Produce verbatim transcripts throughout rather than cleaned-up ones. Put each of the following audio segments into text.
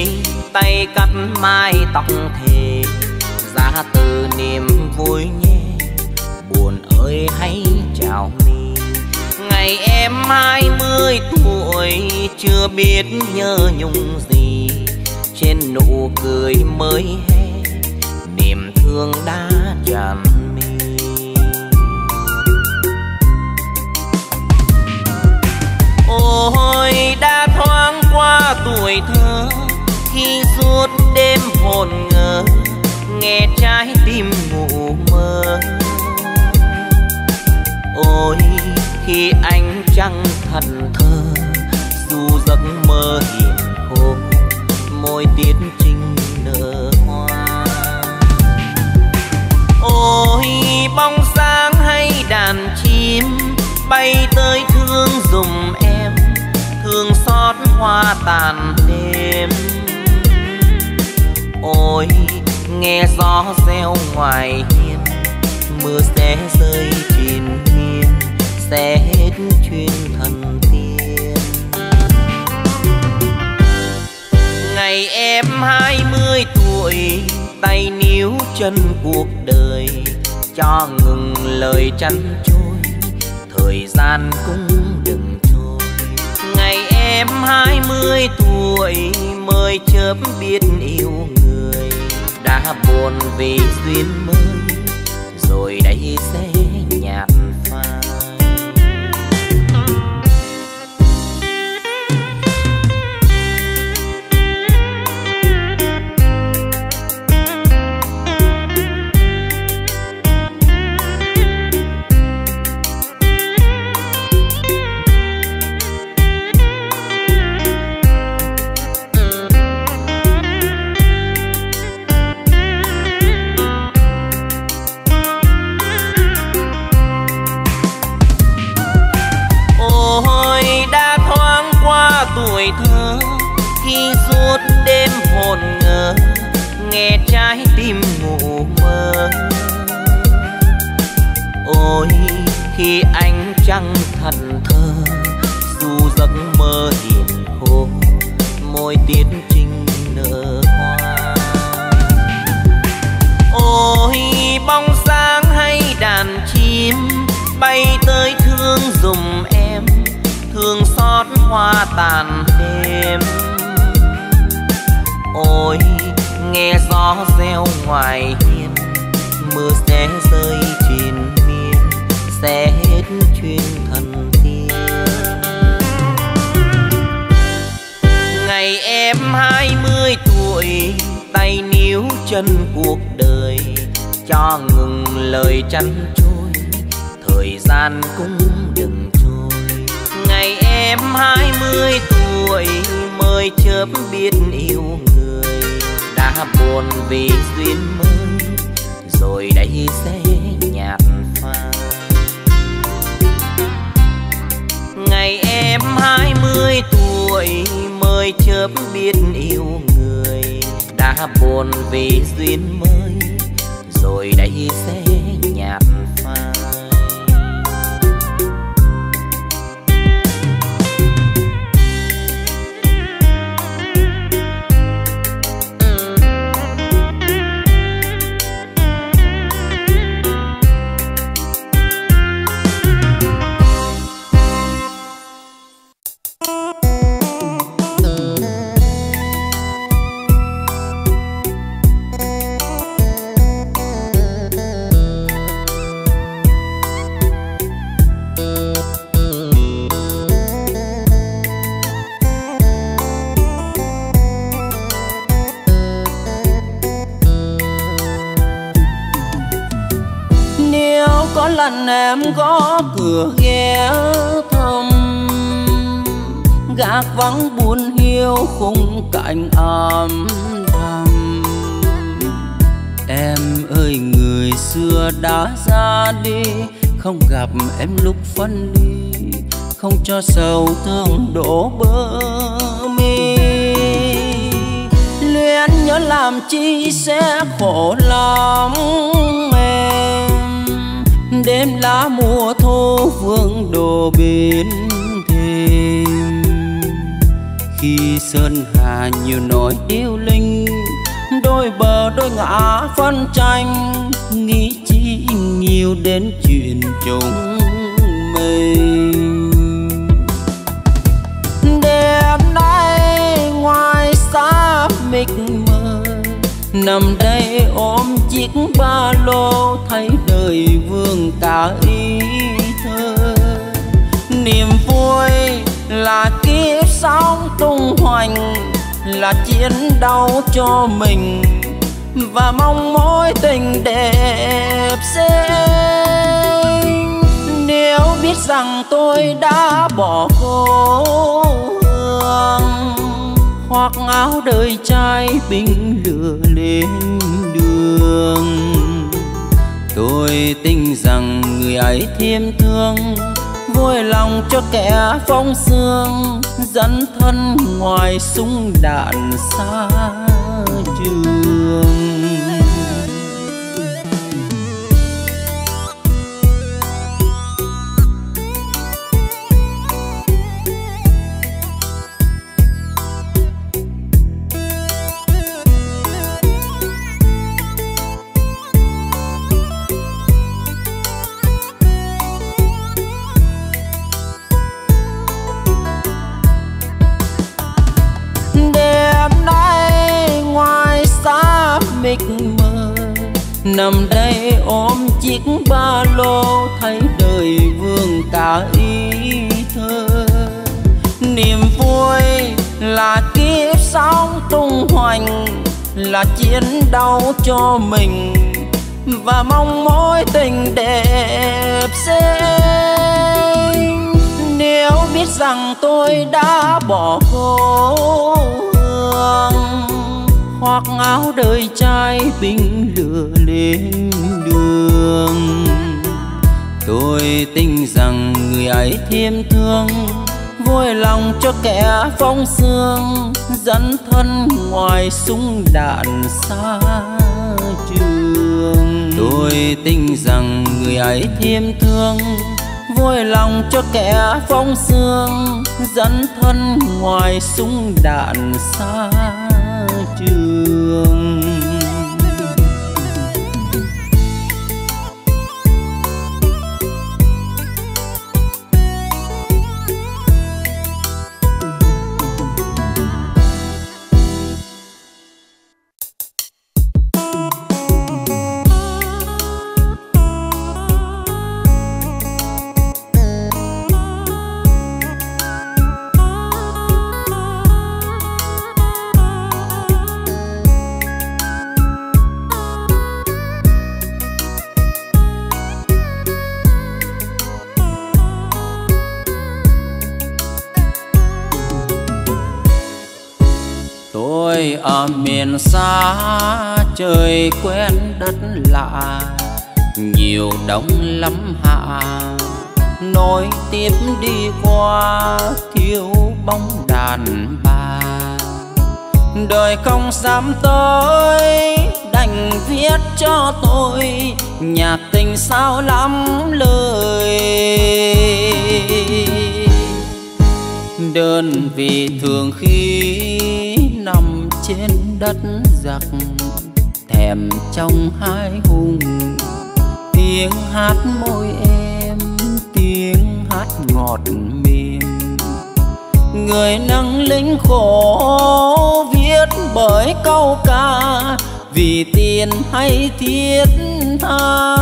tay cắt mái tóc thề, ra từ niềm vui nhé. Buồn ơi hãy chào mi, ngày em hai mươi tuổi chưa biết nhớ nhung gì. Trên nụ cười mới hè niềm thương đã tràn mi. Ôi đã thoáng qua tuổi thơ, khi suốt đêm hồn ngơ nghe trái tim ngủ mơ. Ôi khi ánh trăng thần thơ, dù giấc mơ hiền khô môi tiết trinh nở hoa. Ôi bóng sáng hay đàn chim bay tới thương dùm em, thương xót hoa tàn đêm. Ôi nghe gió reo ngoài hiên, mưa sẽ rơi triền miên, sẽ hết chuyên thần tiên. Ngày em hai mươi tuổi tay níu chân cuộc đời, cho ngừng lời chăn trôi, thời gian cũng đừng trôi. Ngày em hai mươi tuổi mới chớp biết yêu người, đã buồn vì duyên mới rồi đây sẽ nhạt phai. Tuổi thơ khi suốt đêm hồn ngơ nghe trái tim ngủ mơ. Ôi khi ánh trăng thần thơ, dù giấc mơ hiền khô môi tiết trinh nở hoa. Ôi bóng sáng hay đàn chim bay tới thương dùm em, thương xót hoa tàn đêm. Ôi nghe gió reo ngoài hiên, mưa sẽ rơi triền miên, sẽ hết chuyên thần tiên. Ngày em hai mươi tuổi tay níu chân cuộc đời, cho ngừng lời chăn trôi, thời gian cũng đừng trôi. Ngày em hai mươi tuổi mới chớp biết yêu người, đã buồn vì duyên mới rồi đây sẽ nhạt phai. Ngày em hai mươi tuổi mới chớp biết yêu người, đã buồn vì duyên mới rồi đây sẽ nhạt phai. Lần em gõ cửa ghé thăm, gác vắng buồn hiu khung cảnh ấm thầm. Em ơi người xưa đã ra đi, không gặp em lúc phân ly, không cho sầu thương đổ bờ mi. Luyến nhớ làm chi sẽ khổ lắm em, đêm lá mùa thô vương đồ bên thềm. kỳ sơn hà nhiều nỗi điêu linh, đôi bờ đôi ngã phân tranh, nghĩ chi nhiều đến chuyện chúng mình. Đêm nay ngoài xa mịt mờ, nằm đây ôm chiếc ba lô, thấy đời vương cả ý thơ. Niềm vui là kiếp sống tung hoành, là chiến đấu cho mình, và mong mối tình đẹp xinh. Nếu biết rằng tôi đã bỏ cô hương, khoác áo đời trai binh lửa lên đường, tôi tin rằng người ấy thêm thương, vui lòng cho kẻ phong sương, dẫn thân ngoài súng đạn xa trường. Mịt mờ, nằm đây ôm chiếc ba lô, thấy đời vương cả ý thơ. Niềm vui là kiếp sống tung hoành, là chiến đấu cho mình, và mong mối tình đẹp xinh. Nếu biết rằng tôi đã bỏ cô hương, khoác áo đời trai binh lửa lên đường, tôi tin rằng người ấy thêm thương, vui lòng cho kẻ phong sương, dẫn thân ngoài súng đạn xa trường. Tôi tin rằng người ấy thêm thương, vui lòng cho kẻ phong sương, dẫn thân ngoài súng đạn xa trường. Ở miền xa trời quen đất lạ, nhiều đông lắm hạ nối tiếp đi qua, thiếu bóng đàn bà. Đời không dám tới, đành viết cho tôi nhạc tình sao lắm lời. Đơn vì thường khi nằm trên đất giặc, thèm trong hai hùng, tiếng hát môi em, tiếng hát ngọt mềm. Người nâng lính khổ viết bởi câu ca, vì tiền hay thiết tha.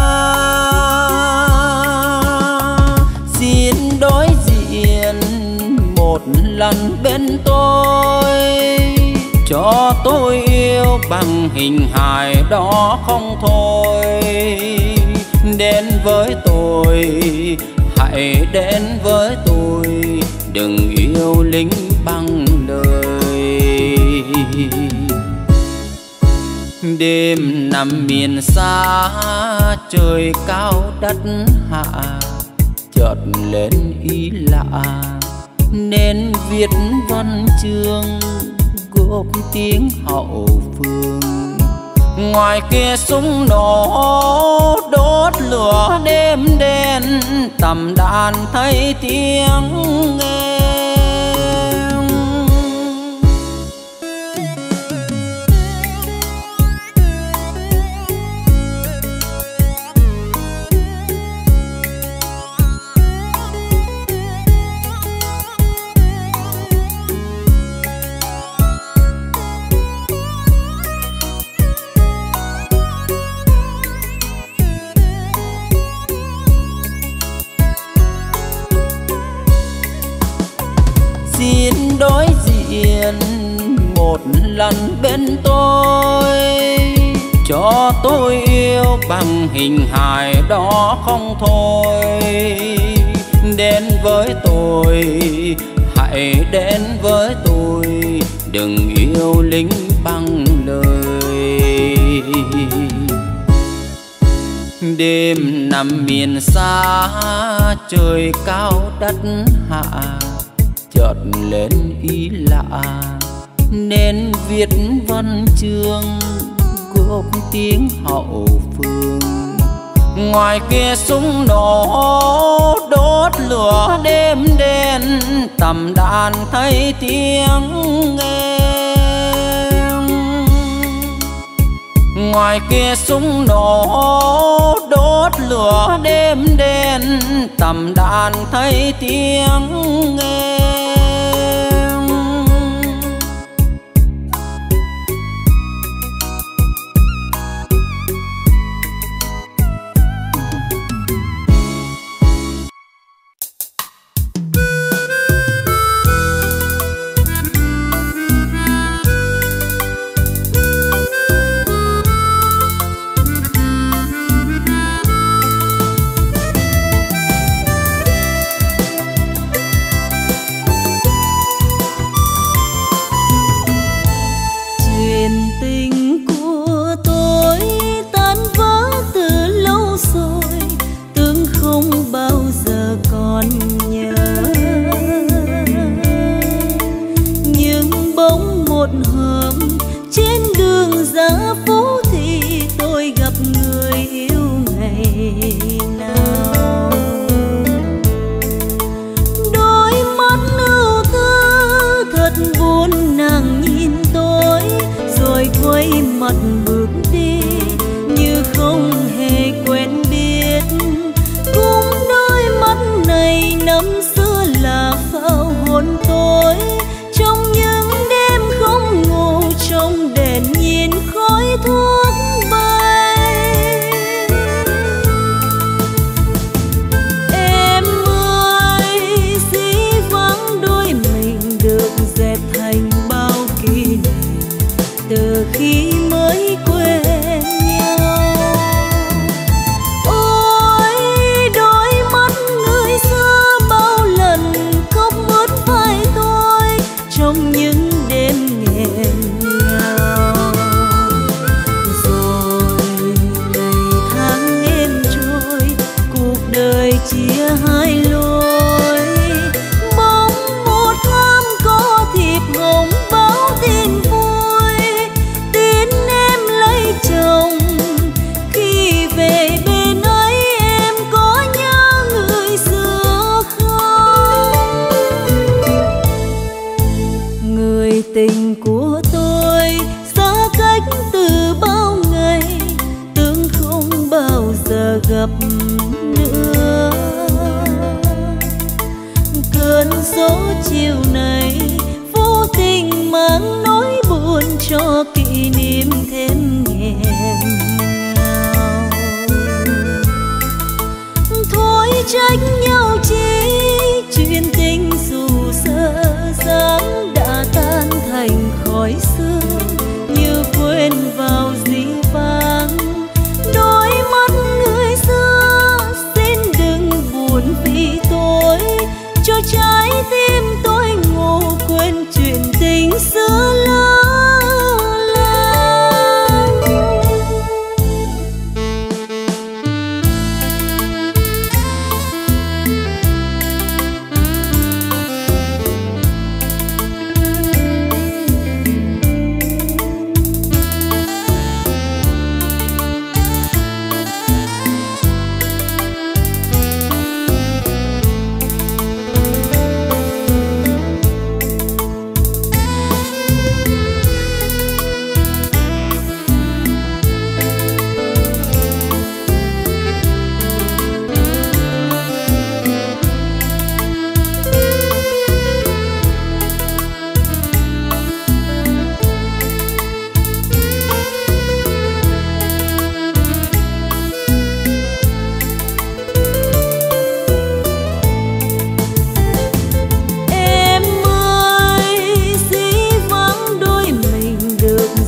Xin đối diện một lần bên tôi, cho tôi yêu bằng hình hài đó không thôi. Đến với tôi, hãy đến với tôi, đừng yêu lính bằng lời. Đêm nằm miền xa trời cao đất hạ, chợt lên ý lạ nên viết văn chương góp tiếng hậu phương. Ngoài kia súng nổ đốt lửa đêm đen, tầm đàn thấy tiếng em. Xin đối diện một lần bên tôi, cho tôi yêu bằng hình hài đó không thôi. Đến với tôi, hãy đến với tôi, đừng yêu lính bằng lời. Đêm nằm miền xa, trời cao đất hạ, chợt lên ý lạ nên viết văn chương góp tiếng hậu phương. Ngoài kia súng nổ đốt lửa đêm đen, tầm đàn thấy tiếng em. Ngoài kia súng nổ đốt lửa đêm đen, tầm đàn thấy tiếng em.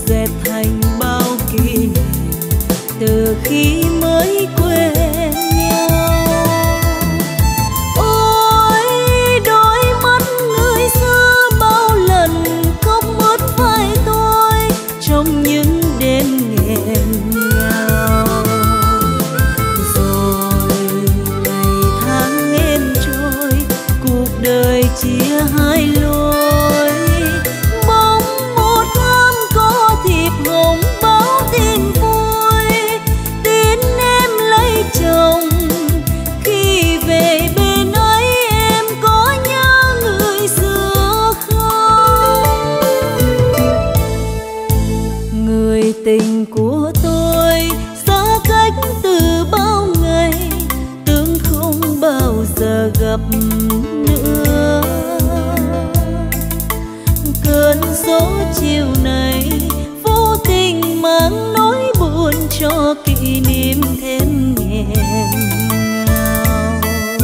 dẹp thành bao kỷ niệm từ khi mới quen nhau. Ôi đôi mắt người xưa bao lần khóc mất vai tôi trong những đêm nghẹn ngào. Rồi ngày tháng êm trôi, cuộc đời chia hai lối. Bóng một hôm có thiệp hồng báo tin vui, tin em lấy chồng. Khi về bên ấy em có nhớ người xưa không? Người tình của tôi xa cách từ bao ngày, tưởng không bao giờ gặp nữa. Cơn gió chiều này vô tình mang nỗi buồn cho kỷ niệm thêm nghẹn ngào.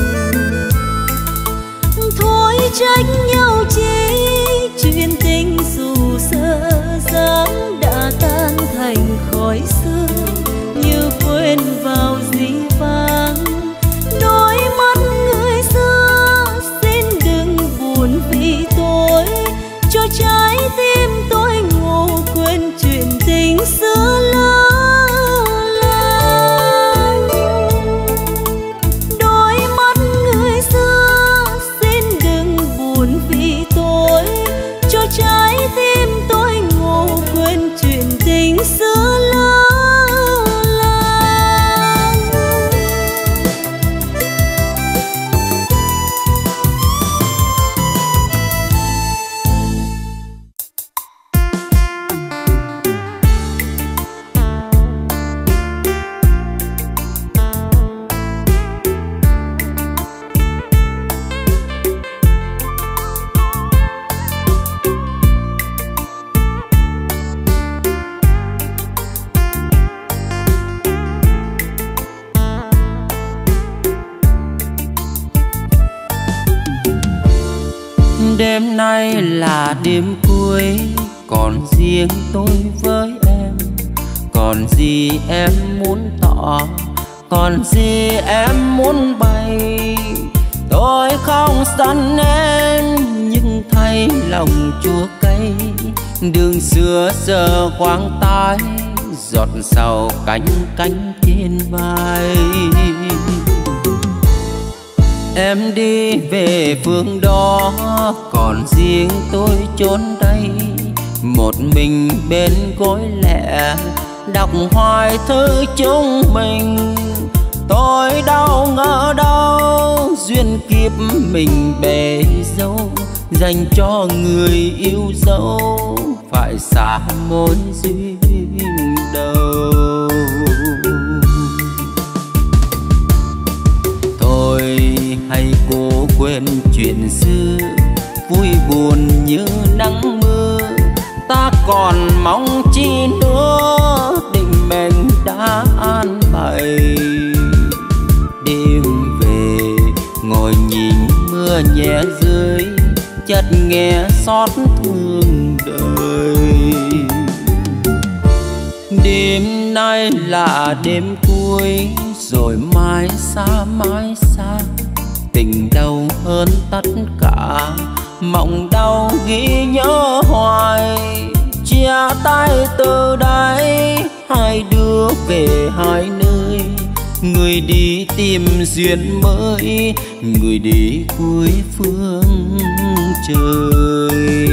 Thôi trách nhau chi, chuyện tình dù dở dáng đã tan thành khói sương như quên vào dĩ vãng. Đôi mắt người xưa xin đừng buồn vì tôi, cho trái tim tôi ngủ quên chuyện tình xưa lỡ làng. Đôi mắt người xưa xin đừng buồn vì tôi, cho trái tim tôi ngủ quên chuyện tình xưa lỡ làng. Đêm nay là đêm cuối, còn riêng tôi với em. Còn gì em muốn tỏ, còn gì em muốn bày. Tôi không sẵn em nhưng thấy lòng chua cay. Đường xưa giờ khoáng tái, giọt sầu cánh cánh trên vai. Em đi về phương đó, còn riêng tôi trốn đây. Một mình bên gối lẻ, đọc hoài thư chúng mình. Tôi đâu ngờ đâu, duyên kiếp mình bể dâu. Dành cho người yêu dấu, phải xa mối duyên đầu. Thôi hay cố quên chuyện xưa, vui buồn như nắng mưa. Ta còn mong chi nữa, định mệnh đã an bài. Đêm về ngồi nhìn mưa nhẹ rơi, chợt nghe xót thương đời. Đêm nay là đêm cuối, rồi mai xa mãi xa. Tình đau hơn tất cả, mộng đau ghi nhớ hoài. Chia tay từ đây, hai đứa về hai nơi. Người đi tìm duyên mới, người đi cuối phương trời.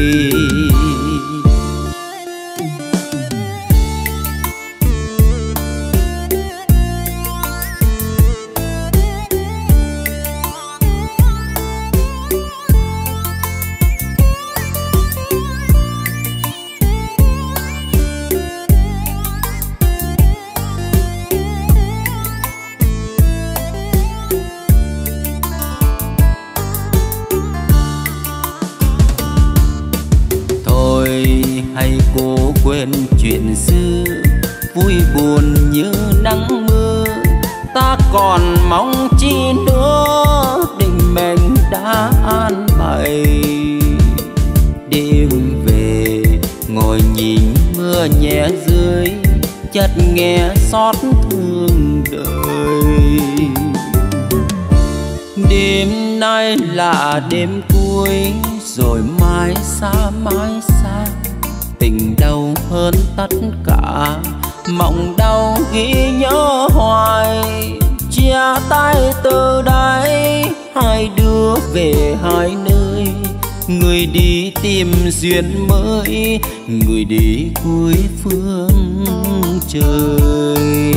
Hay cố quên chuyện xưa, vui buồn như nắng mưa. Ta còn mong chi nữa, định mệnh đã an bài. Đêm về ngồi nhìn mưa mưa nhẹ rơi, chợt nghe xót thương đời. Đêm nay là đêm cuối, rồi mai xa mãi xa. Tình đau hơn tất cả, mộng đau ghi nhớ hoài. Chia tay từ đây, hai đứa về hai nơi. Người đi tìm duyên mới, người đi cuối phương trời.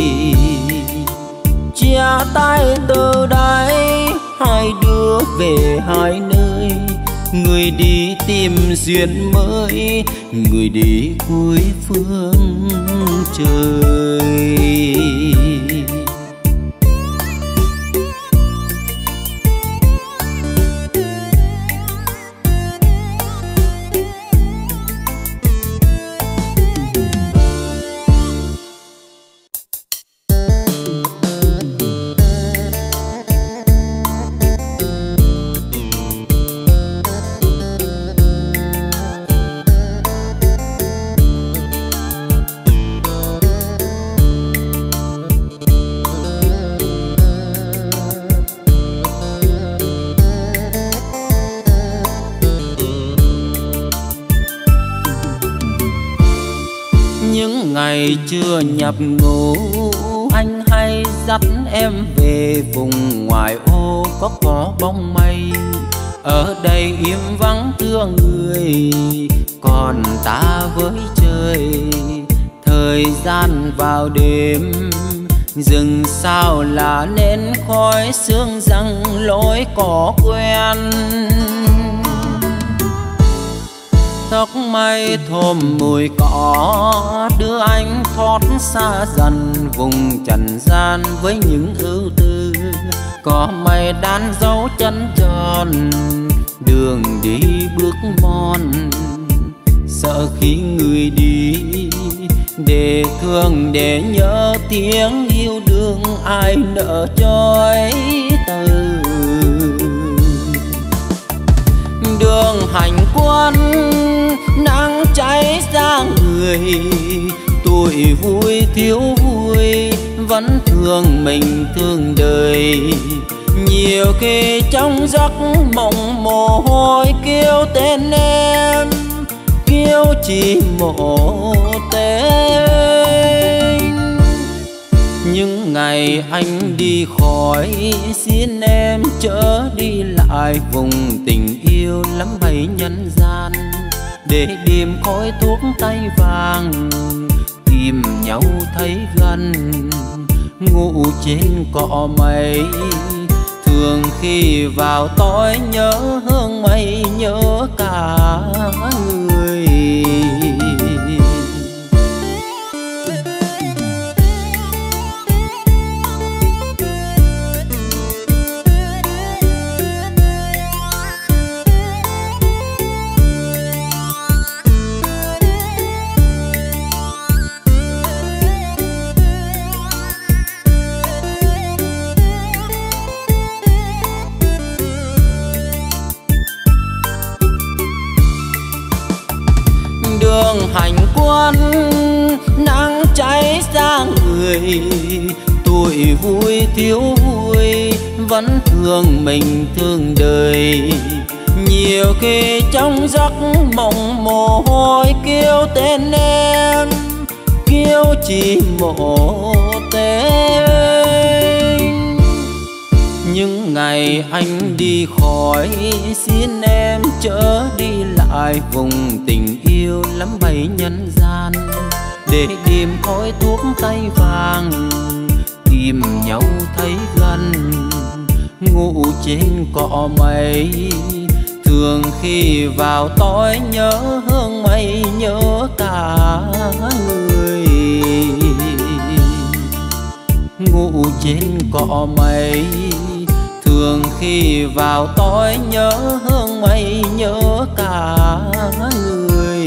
Chia tay từ đây, hai đứa về hai nơi. Người đi tìm duyên mới, người đi cuối phương trời. Ngày chưa nhập ngũ, anh hay dắt em về vùng ngoại ô có có bóng mây. Ở đây im vắng thương người, còn ta với trời. Thời gian vào đêm, rừng sao là nên khói sương răng lối cỏ quen. Tóc mây thơm mùi cỏ đưa anh thoát xa dần vùng trần gian với những ưu tư. Có mây đan dấu chân tròn, đường đi bước mòn. Sợ khi người đi, để thương để nhớ tiếng yêu đương ai nỡ trôi từ. Đường hành quân nắng cháy ra người, tuổi vui thiếu vui vẫn thương mình thương đời. Nhiều khi trong giấc mộng mồ hôi kêu tên em, kêu chỉ một tên. Những ngày anh đi khỏi, xin em chớ đi lại vùng tình yêu lắm bấy nhân gian. Để đêm khói thuốc tay vàng, tìm nhau thấy gần, ngủ trên cỏ mây. Thường khi vào tối nhớ hương mây, nhớ cả người. Đường hành quân nắng cháy ra người, tuổi vui thiếu vui vẫn thương mình thương đời. Nhiều khi trong giấc mộng mồ hôi kêu tên em, kêu chỉ một tên. Những ngày anh đi khỏi, xin em chớ đi lại vùng tình yêu lắm bấy nhân gian. Để đêm khói thuốc tay vàng, tìm nhau thấy gần, ngủ trên cỏ mây. Thường khi vào tối nhớ hương mây, nhớ cả người. Ngủ trên cỏ mây, thường khi vào tối nhớ hương mây, nhớ cả người.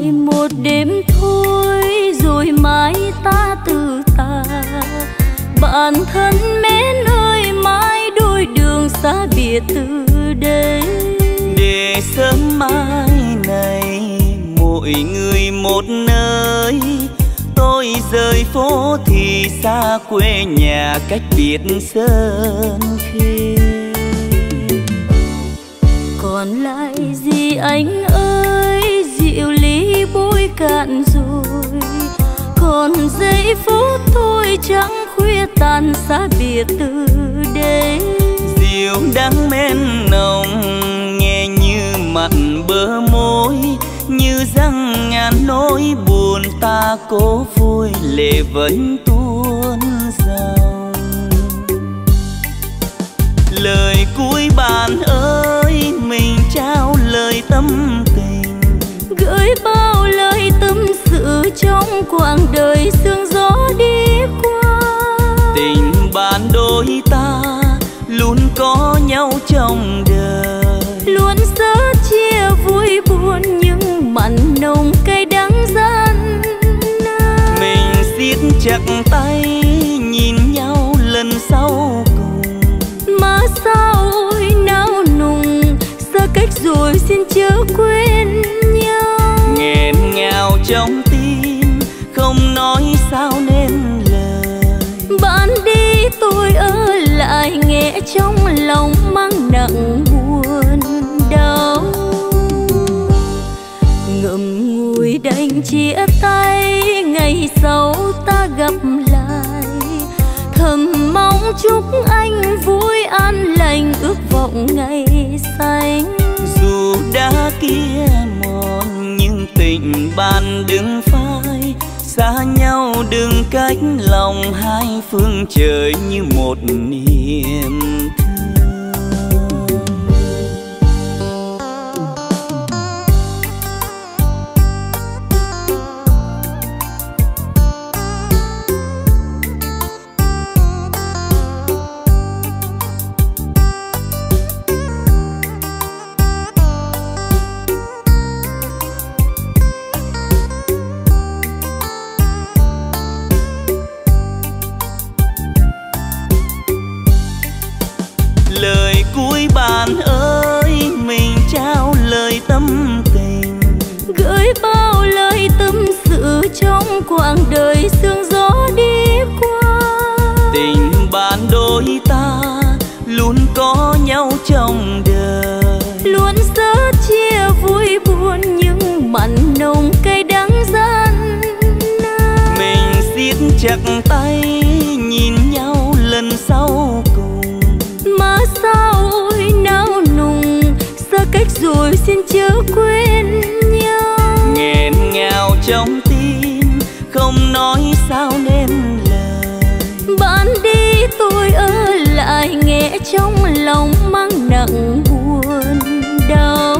lại một đêm thôi rồi mai ta từ ta. Bạn thân mến ơi, mai đôi đường xa biệt từ đây. Để sớm mai này mỗi người một nơi, tôi rời phố thì xa quê nhà cách biệt sơn khê. Còn lại gì anh ơi, rượu ly bôi cạn rồi. Còn giây phút thôi trắng khuya tàn xa biệt từ đây. Rượu đắng men nồng nghe như mặn bờ môi, như răng ngàn nỗi buồn ta cố vui lệ vẫn tuôn dòng. Lời cuối bạn ơi, mình trao lời tâm tình, gửi bao lời tâm sự trong quãng đời sương gió đi qua. Tình bạn đôi ta luôn có nhau trong đời, luôn sớt chia vui buồn nhưng mặn nồng cay đắng gian nan. Mình siết chặt tay nhìn nhau lần sau cùng, mà sao ôi nao nùng, xa cách rồi xin chớ quên nhau. nghẹn ngào trong tim không nói sao nên lời. Bạn đi tôi ở lại nghe trong lòng mang nặng buồn đau. Ngậm ngùi đành chia tay, ngày sau ta gặp lại. Thầm mong chúc anh vui an lành, ước vọng ngày xanh. Dù đã kia mòn nhưng tình bạn đừng phai, xa nhau đừng cách lòng hai phương trời như một niềm bạn ơi, mình trao lời tâm tình, gửi bao lời tâm sự trong quãng đời sương gió đi qua. Tình bạn đôi ta luôn có nhau trong đời, luôn sớt chia vui buồn nhưng mặn nồng cay đắng gian nan. Mình siết chặt tay nhìn nhau lần sau cùng, mà sao ôi nao nùng, xa cách rồi xin chớ quên nhau. nghẹn ngào trong tim không nói sao nên lời. Bạn đi tôi ở lại nghe trong lòng mang nặng buồn đau.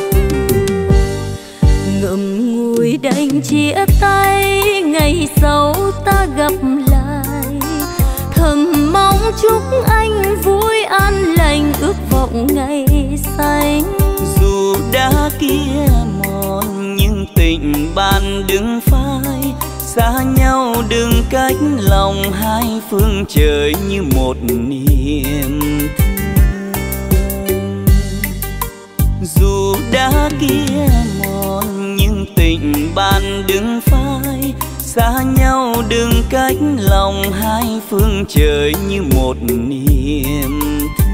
Ngậm ngùi đành chia tay, ngày sau ta gặp lại. Thầm mong chúc anh vui an lành, ước vọng ngày xanh. Dù đã kia mòn nhưng tình bạn đừng phai, xa nhau đừng cách lòng hai phương trời như một niềm thương. Dù đã kia mòn nhưng tình bạn đừng phai, xa nhau đừng cách lòng hai phương trời như một niềm thương.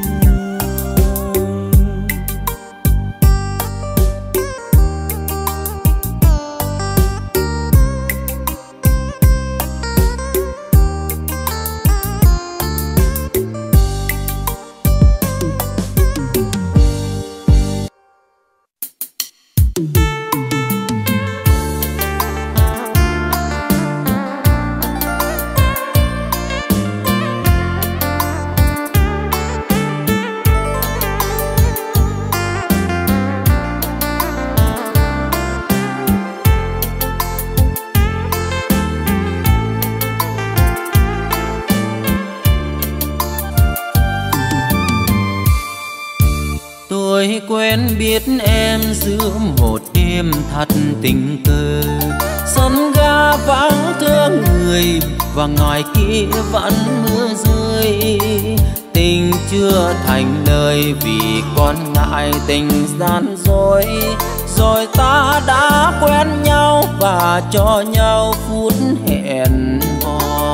quen biết em giữa một đêm thật tình cờ. Sân ga vắng thương người và ngoài kia vẫn mưa rơi. Tình chưa thành lời vì con ngại tình gian dối. Rồi ta đã quen nhau và cho nhau phút hẹn hò.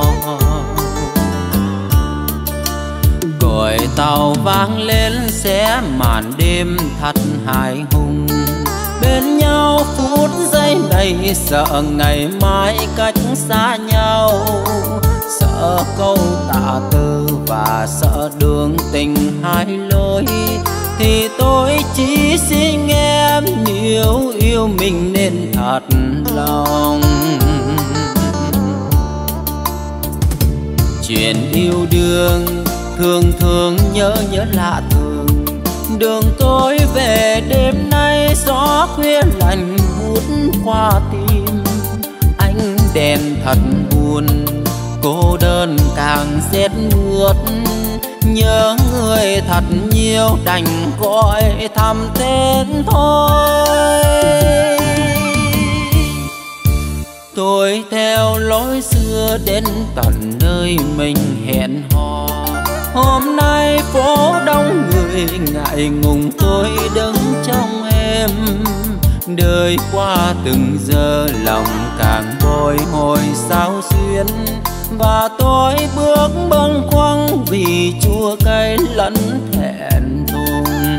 Còi tàu vang lên xé màn đêm thật hài hùng. Bên nhau phút giây này sợ ngày mai cách xa nhau. Sợ câu tạ từ và sợ đường tình hai lối. Thì tôi chỉ xin em nhiều yêu mình nên thật lòng. Chuyện yêu đương thường thường nhớ nhớ lạ thường. Đường tôi về đêm nay gió khuya lạnh hút qua tim. Ánh đèn thật buồn, cô đơn càng rét mướt. Nhớ người thật nhiều đành gọi thầm tên thôi. Tôi theo lối xưa đến tận nơi mình hẹn hò. Hôm nay phố đông người ngại ngùng tôi đứng trong em. Đời qua từng giờ lòng càng bồi hồi sao xuyên. Và tôi bước bâng khuâng vì chua cay lẫn thẹn thùng.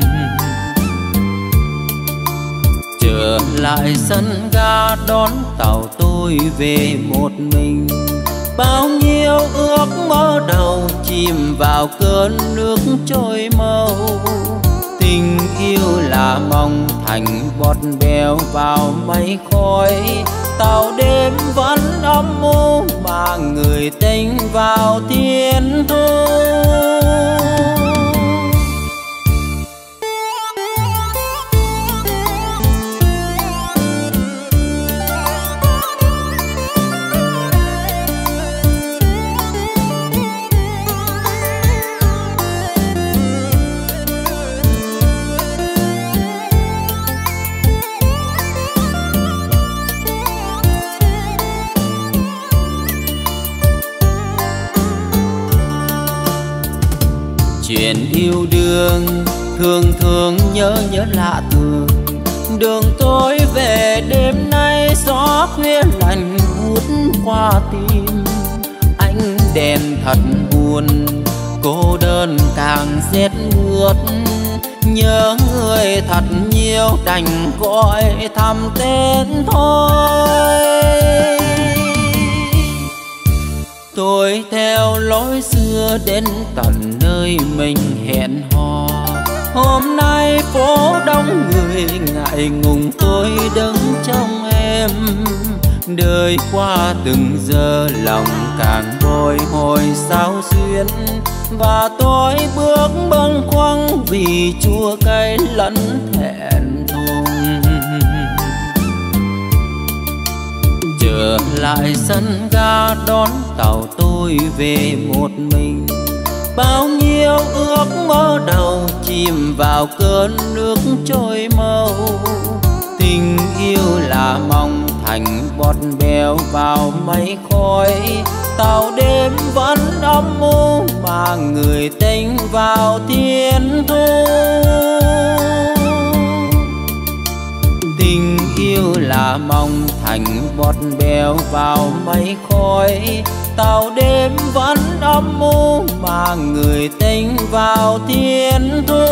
Trở lại sân ga đón tàu tôi về một mình. Bao nhiêu ước mơ đầu chìm vào cơn nước trôi màu. Tình yêu là mong thành bọt bèo vào mây khói. Tàu đêm vẫn âm u mà người tình vào thiên thu. Chuyện yêu đương thường thường nhớ nhớ lạ thường. Đường tôi về đêm nay gió khuya lạnh hút qua tim. Ánh đèn thật buồn, cô đơn càng rét mướt. Nhớ người thật nhiều đành gọi thầm tên thôi. Tôi theo lối xưa đến tận nơi mình hẹn hò. Hôm nay phố đông người ngại ngùng tôi đứng trong em. Đời qua từng giờ lòng càng bồi hồi sao xuyên. Và tôi bước bâng khuâng vì chua cay lẫn thẹn thùng. Trở lại sân ga đón tàu tôi về một mình. Bao nhiêu ước mơ đầu chìm vào cơn nước trôi màu. Tình yêu là mong thành bọt bèo vào mây khói. Tàu đêm vẫn âm u mà người tình vào thiên thu. Tình yêu là mong thành bọt bèo vào mây khói. Tàu đêm vẫn âm u mà người tình vào thiên thu.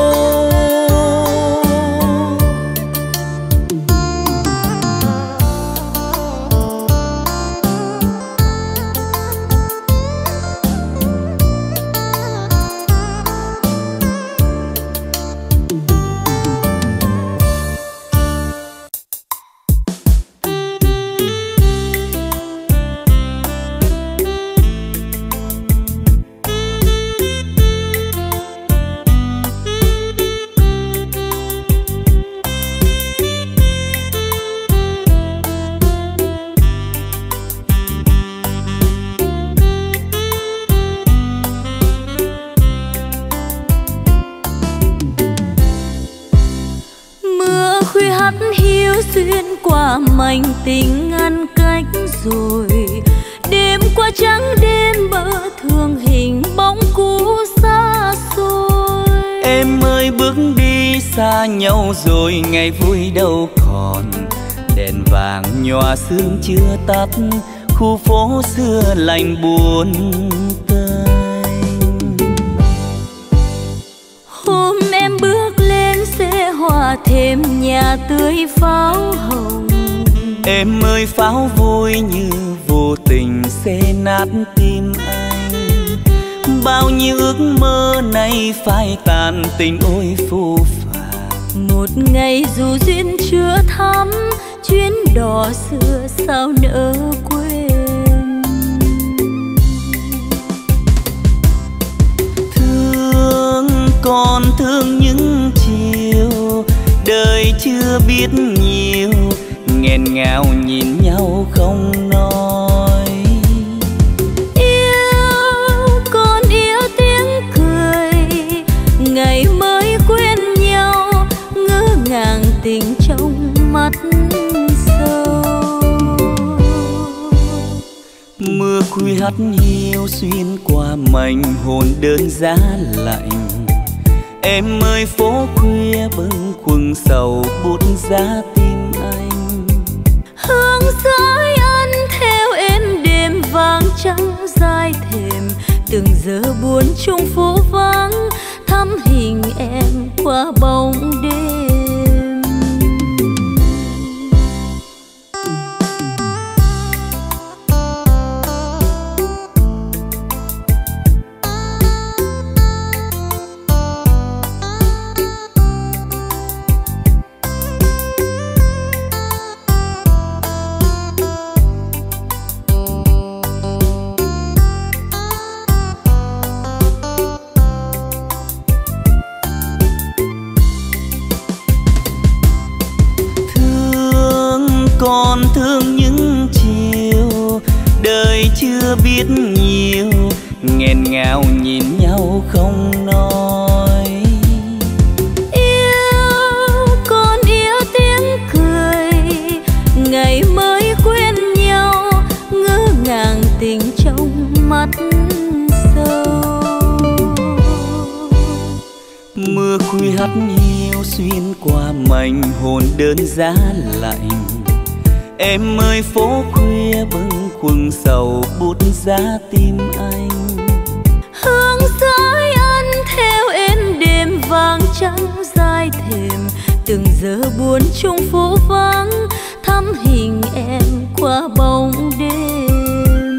hắt hiu xuyên qua mảnh tình ngăn cách rồi. Đêm qua trắng đêm bờ thương hình bóng cũ xa xôi. Em ơi bước đi xa nhau rồi, ngày vui đâu còn. Đèn vàng nhòa sương chưa tắt, khu phố xưa lạnh buồn tênh. Hôm em bước lên xe hoa thêm nhà tươi pháo hồng. Em ơi pháo vui như vô tình xé nát tim anh. Bao nhiêu ước mơ nay phai tàn, tình ôi phù phàng. Một ngày dù duyên chưa thắm, chuyến đò xưa sao nỡ quên. Thương còn thương những chiều đời chưa biết nhiều, nghẹn ngào nhìn nhau không nói. Yêu còn yêu tiếng cười, ngày mới quên nhau, ngỡ ngàng tình trong mắt sâu. Mưa khuya hắt hiu xuyên qua mảnh hồn đơn giá lạnh. Em ơi phố khuya bâng khuâng sầu bút giá tim anh. Hương sái ăn theo êm đêm vàng trắng dài thềm, từng giờ buồn chung phố vắng thăm hình em qua bóng đêm. Còn thương những chiều đời chưa biết nhiều, nghẹn ngào nhìn nhau không nói. Yêu còn yêu tiếng cười, ngày mới quên nhau, ngỡ ngàng tình trong mắt sâu. Mưa khuya hắt hiu xuyên qua mảnh hồn đơn giá lạnh. Em ơi phố khuya bâng khuâng sầu bút giá tim anh. Hương sái ăn theo êm đêm vàng trắng dài thềm, từng giờ buồn chung phố vắng thăm hình em qua bóng đêm.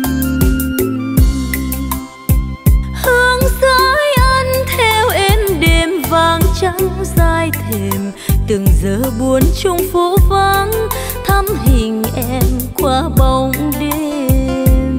Hương sái ăn theo êm đêm vàng trắng dài thềm, từng giờ buồn chung phố vắng thăm hình em qua bóng đêm.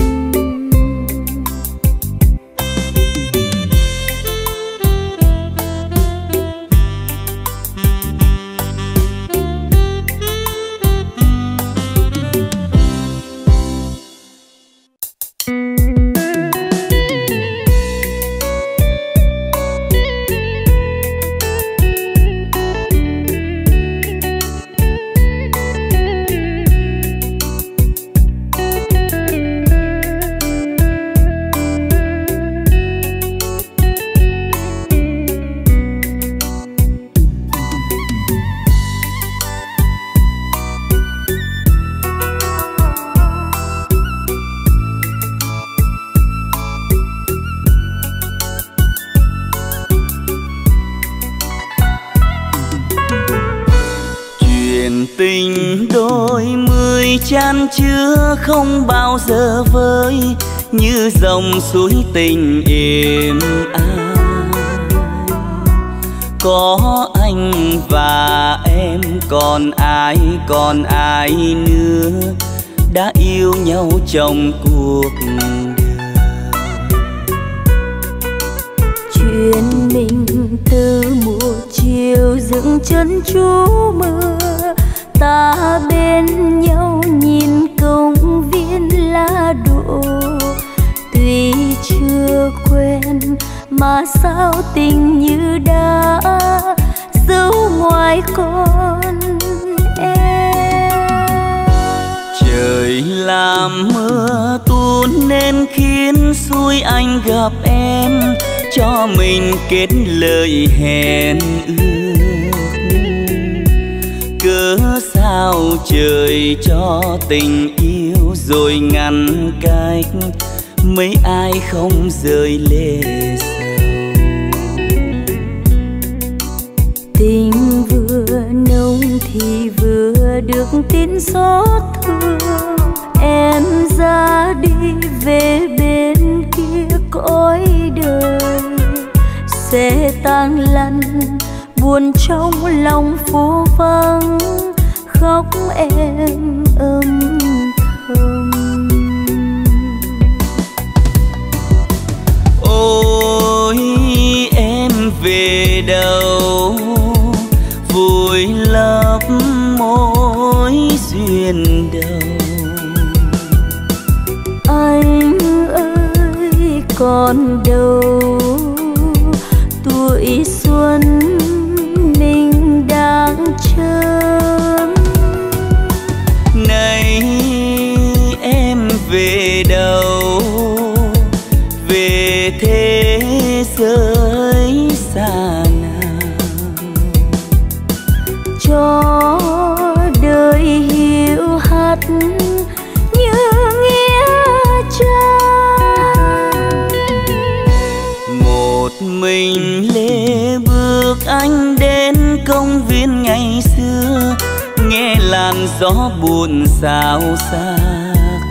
Tình đôi mươi chan chứa không bao giờ vơi, như dòng suối tình êm ái. Có anh và em còn ai, còn ai nữa đã yêu nhau trong cuộc đời. Chuyện mình từ một chiều dựng chân trú mưa, ta bên nhau nhìn công viên lá đỗ. Tuy chưa quen mà sao tình như đã giấu ngoài con Trời làm mưa tuôn nên khiến xui anh gặp em, cho mình kết lời hẹn ước. Cớ sao trời cho tình yêu rồi ngăn cách, mấy ai không rơi lệ sầu. Tình vừa nồng thì vừa được tin xót thương, em ra đi về bên kia cõi đời. Sẽ tan lăn buồn trong lòng phố vắng, khóc em âm thầm. Ôi em về đâu vùi lấp mối duyên đầu. Anh ơi còn đâu tuổi xuân mình đang chờ. Này em về đâu, về thế giới xa nào, cho đời hiu hắt như nghĩa trang. một mình lê bước anh đến công viên ngày xưa, nghe làn gió buồn xao xạc.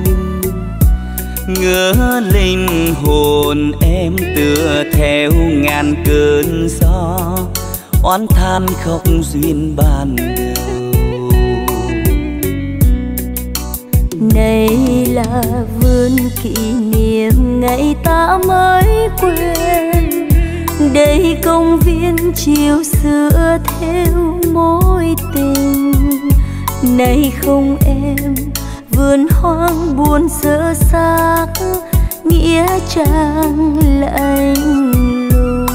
Ngỡ linh hồn em tựa theo ngàn cơn gió, oán than khóc duyên ban đầu. Này là vườn kỷ niệm ngày ta mới quên, đây công viên chiều xưa theo mối tình. Này không em vườn hoang buồn sơ xác, nghĩa trang lạnh lùng.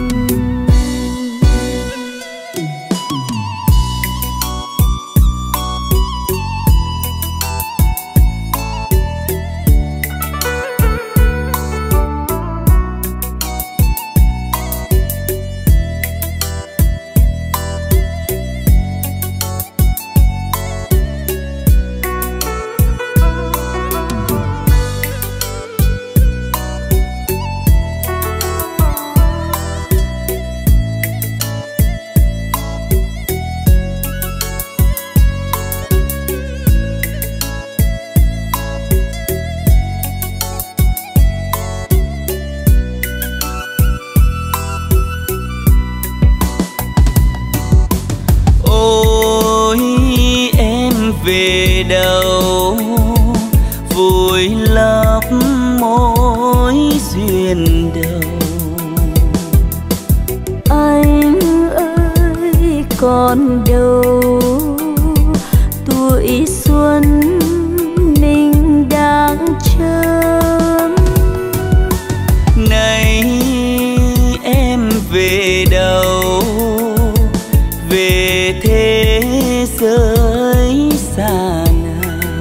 Về đâu vùi lấp mối duyên đầu. Anh ơi còn đâu tuổi xuân mình đang chờ. Này em về đâu, về thế giới xa nào,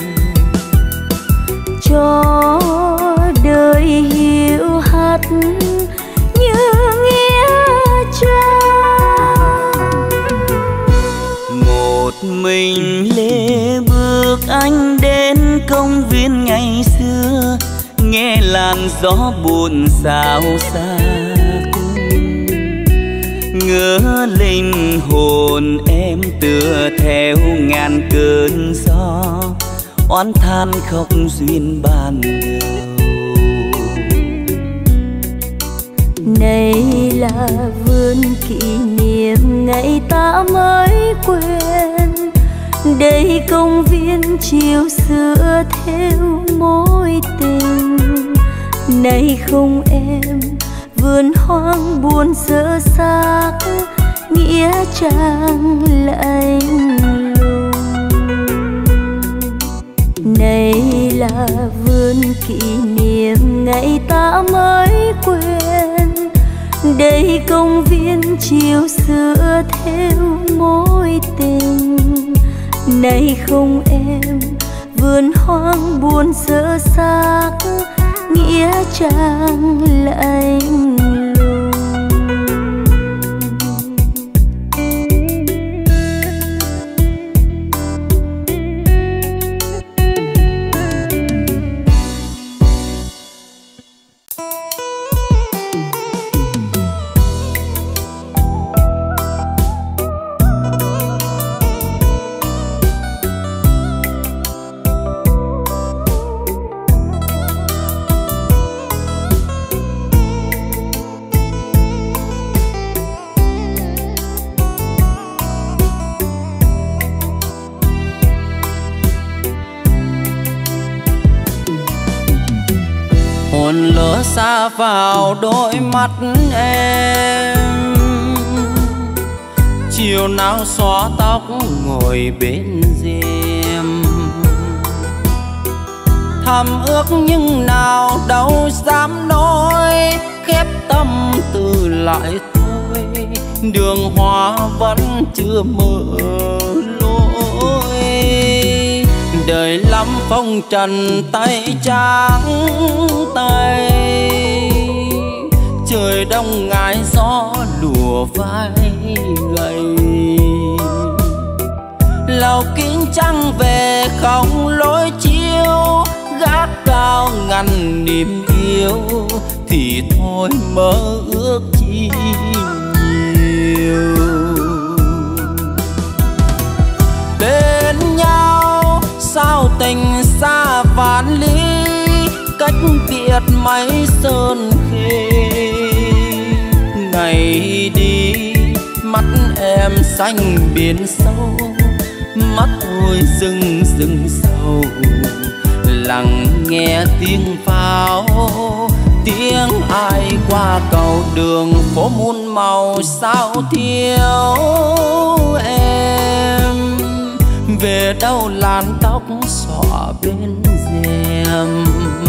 cho đời hiu hắt như nghĩa trang. một mình lê bước anh đến công viên ngày xưa, nghe làn gió buồn xao xạc. Ngỡ linh hồn em tựa theo ngàn cơn gió, oán than khóc duyên ban đầu. Này là vườn kỷ niệm ngày ta mới quên, đây công viên chiều xưa theo mối tình. Này không em vườn hoang buồn sơ xác, nghĩa trang lạnh lùng. Này là vườn kỷ niệm ngày ta mới quên, đây công viên chiều xưa theo mối tình. Này không em vườn hoang buồn sơ xác nghĩa trang lạnh lùng. Hồn lửa xa vào đôi mắt em, chiều nào xóa tóc ngồi bên rèm, thầm ước nhưng nào đâu dám nói, khép tâm tư lại thôi, đường hoa vẫn chưa mở lối. Đời lắm phong trần tay trắng tay, trời đông ngại gió lùa vai gầy, lầu kính trăng về không lối chiếu, gác cao ngăn niềm yêu thì thôi mơ ước chi nhiều. Bên nhau sao tình xa vạn lý, cách biệt mấy sơn khê. Ngày đi mắt em xanh biển sâu, mắt tôi rừng rừng sâu, lặng nghe tiếng pháo, tiếng ai qua cầu đường phố muôn màu sao thiếu em. Về đâu làn tóc xõa bên rèm,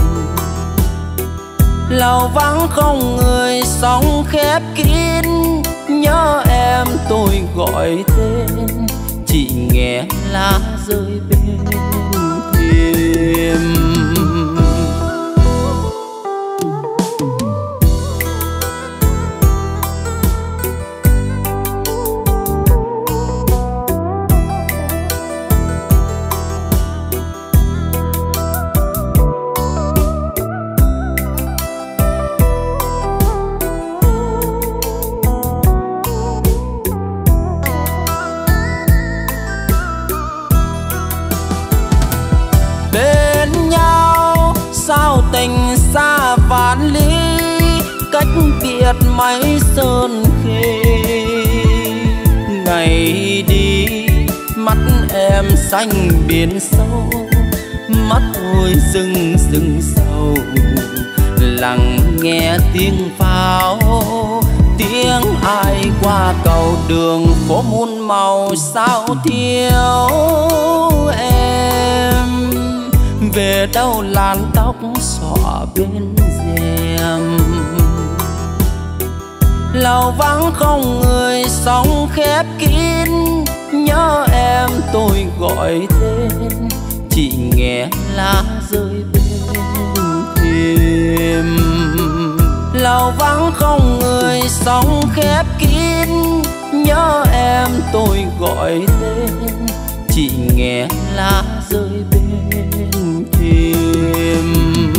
lầu vắng không người sóng khép kín, nhớ em tôi gọi tên, chỉ nghe lá rơi bên thềm. Tình xa vạn lý, cách biệt mấy sơn khê. Ngày đi mắt em xanh biển sâu, mắt tôi rừng rừng sâu, lặng nghe tiếng pháo, tiếng ai qua cầu đường phố muôn màu sao thiếu em. Về đâu làn tóc xõa bên rèm, lầu vắng không người sóng khép kín, nhớ em tôi gọi tên, chỉ nghe lá rơi bên thềm. Lầu vắng không người sóng khép kín, nhớ em tôi gọi tên, chỉ nghe lá rơi bên thềm.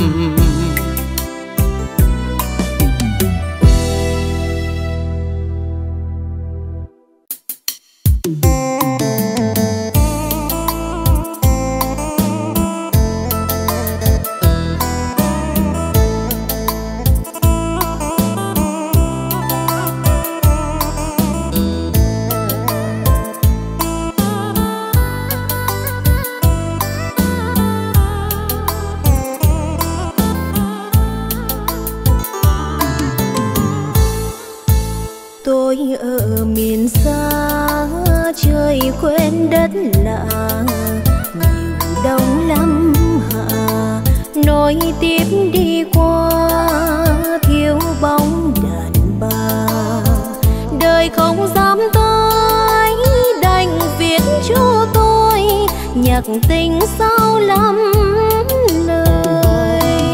Ở miền xa trời quên đất lạ, nhiều đông lắm hạ nối tiếp đi qua, thiếu bóng đàn bà. Đời không dám tới đành viết cho tôi nhà nhạc tình sao lắm lời.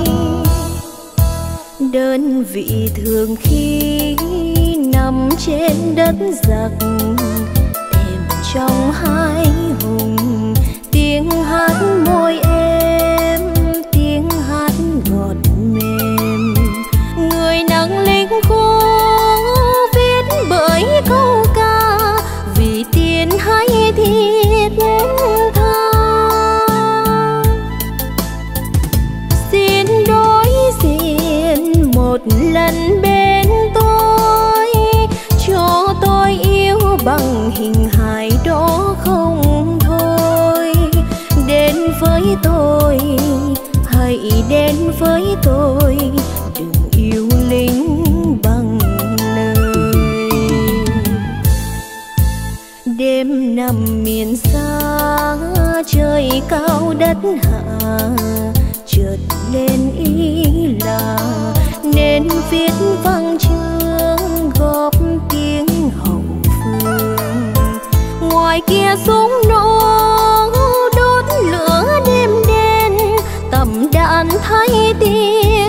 Đơn vị thường khi nằm trên đất giặc, thềm trong hai hùng, tiếng hát môi em, tiếng hát ngọt mềm. Người nắng lính khô viết bởi câu ca, vì tiền hay thiết tha. Xin đối diện một lần bên tôi, cho tôi yêu bằng hình hài đó không thôi. Đến với tôi, hãy đến với tôi, đừng yêu lính bằng lời. Đêm nằm miền xa, trời cao đất hạ, chợt lên ý là nên viết văn chương góp tiếng hậu phương. Ngoài kia súng nổ đốt lửa đêm đen, tầm đạn thay tiếng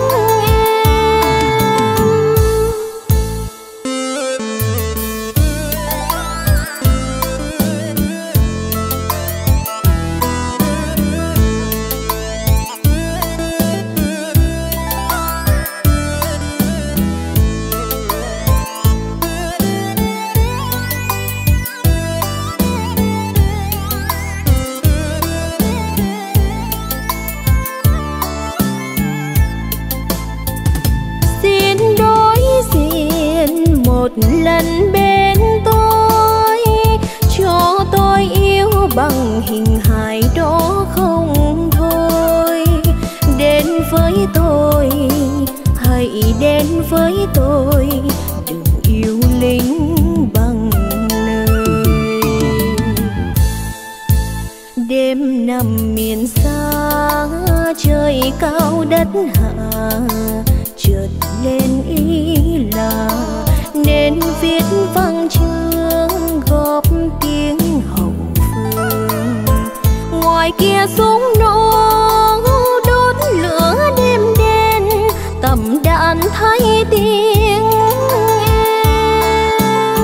lần bên tôi, cho tôi yêu bằng hình hài đó không thôi. Đến với tôi, hãy đến với tôi, đừng yêu lính bằng lời. Đêm nằm miền xa, trời cao đất hạ, chợt lên ý là nên viết văn chương góp tiếng hậu phương. Ngoài kia súng nổ đốt lửa đêm đen, tầm đạn thay tiếng em.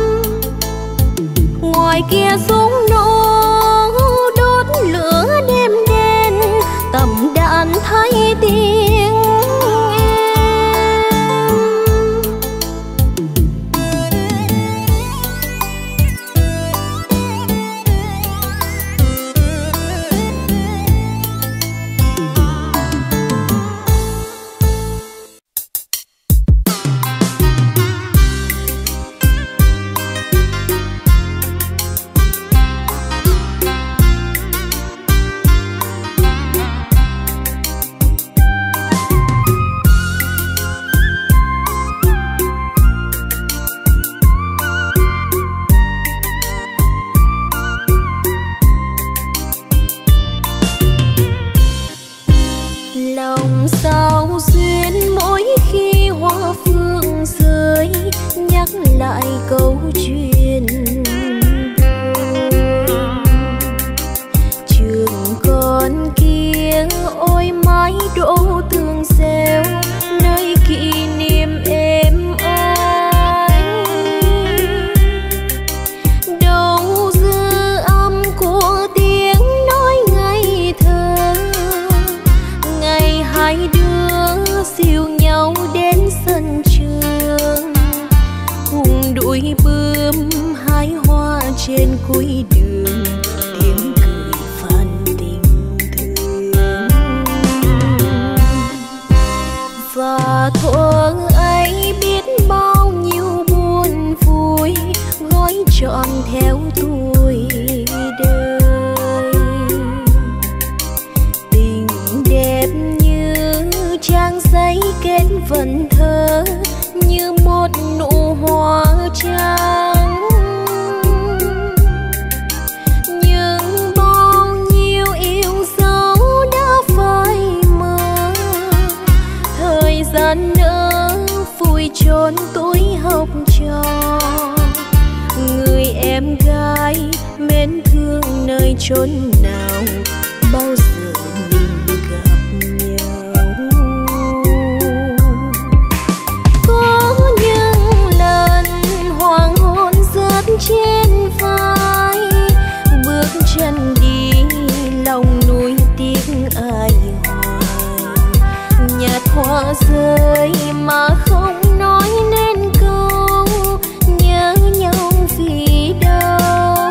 Ngoài kia súng nổ đốt lửa đêm đen, tầm đạn thay tiếng lại câu chuyện trường con kia. Ôi mái đỗ tường rêu nơi kỷ niệm êm ái, đâu dư âm của tiếng nói ngây thơ. Ngày hai đứa dìu nhau đến sân trường, cùng đuổi bướm hái hoa trên cuối đường, tiếng cười phàn tình thương. Và thuở ấy biết bao nhiêu buồn vui gói trọn theo tuổi đời. Tình đẹp như trang giấy kết vần thơ, như một nụ hoa trắng. Nhưng bao nhiêu yêu dấu đã phai mờ, thời gian nỡ vùi trốn tuổi học trò. Người em gái chốn nào bao giờ mình gặp nhau. Có những lần hoàng hôn rớt trên vai, bước chân đi lòng nuối tiếc ai hoài. Nhạt hoa rơi mà không nói nên câu nhớ nhau vì đâu.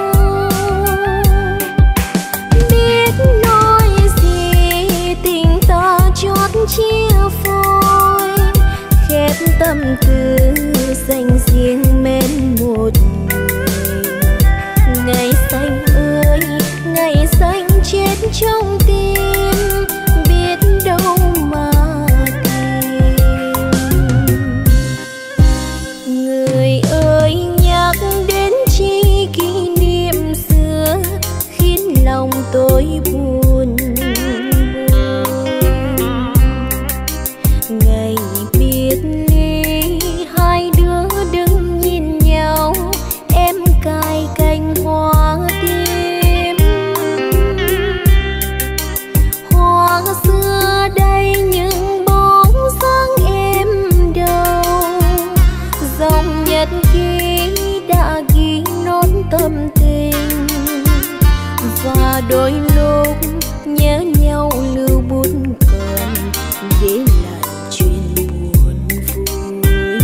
Biết nói gì tình ta chót chia phôi, khép tâm tư dành riêng mến một người. Ngày xanh ơi ngày xanh chết trong tim, biết đâu mà tìm. Người ơi nhắc đến chi kỷ niệm xưa khiến lòng tôi buồn buồn. Ngày biệt ly hai đứa đứng nhìn nhau, em cài cành hoa tím. Hoa xưa đây những bóng dáng em đâu, dòng nhật ký đã ghi nốt tâm tình. Và đôi lúc nhớ nhau lưu bút còn để lại chuyện buồn vui.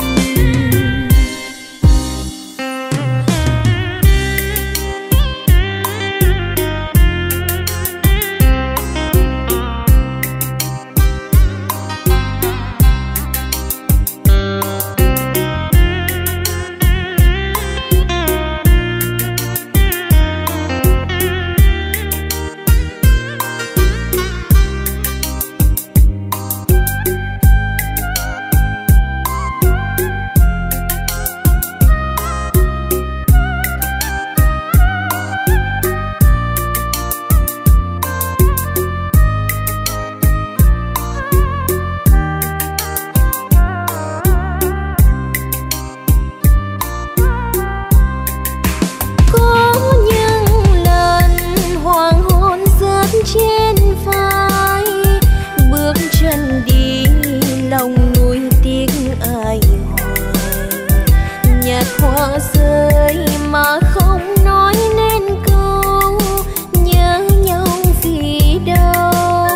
Hoa rơi mà không nói nên câu nhớ nhau vì đâu.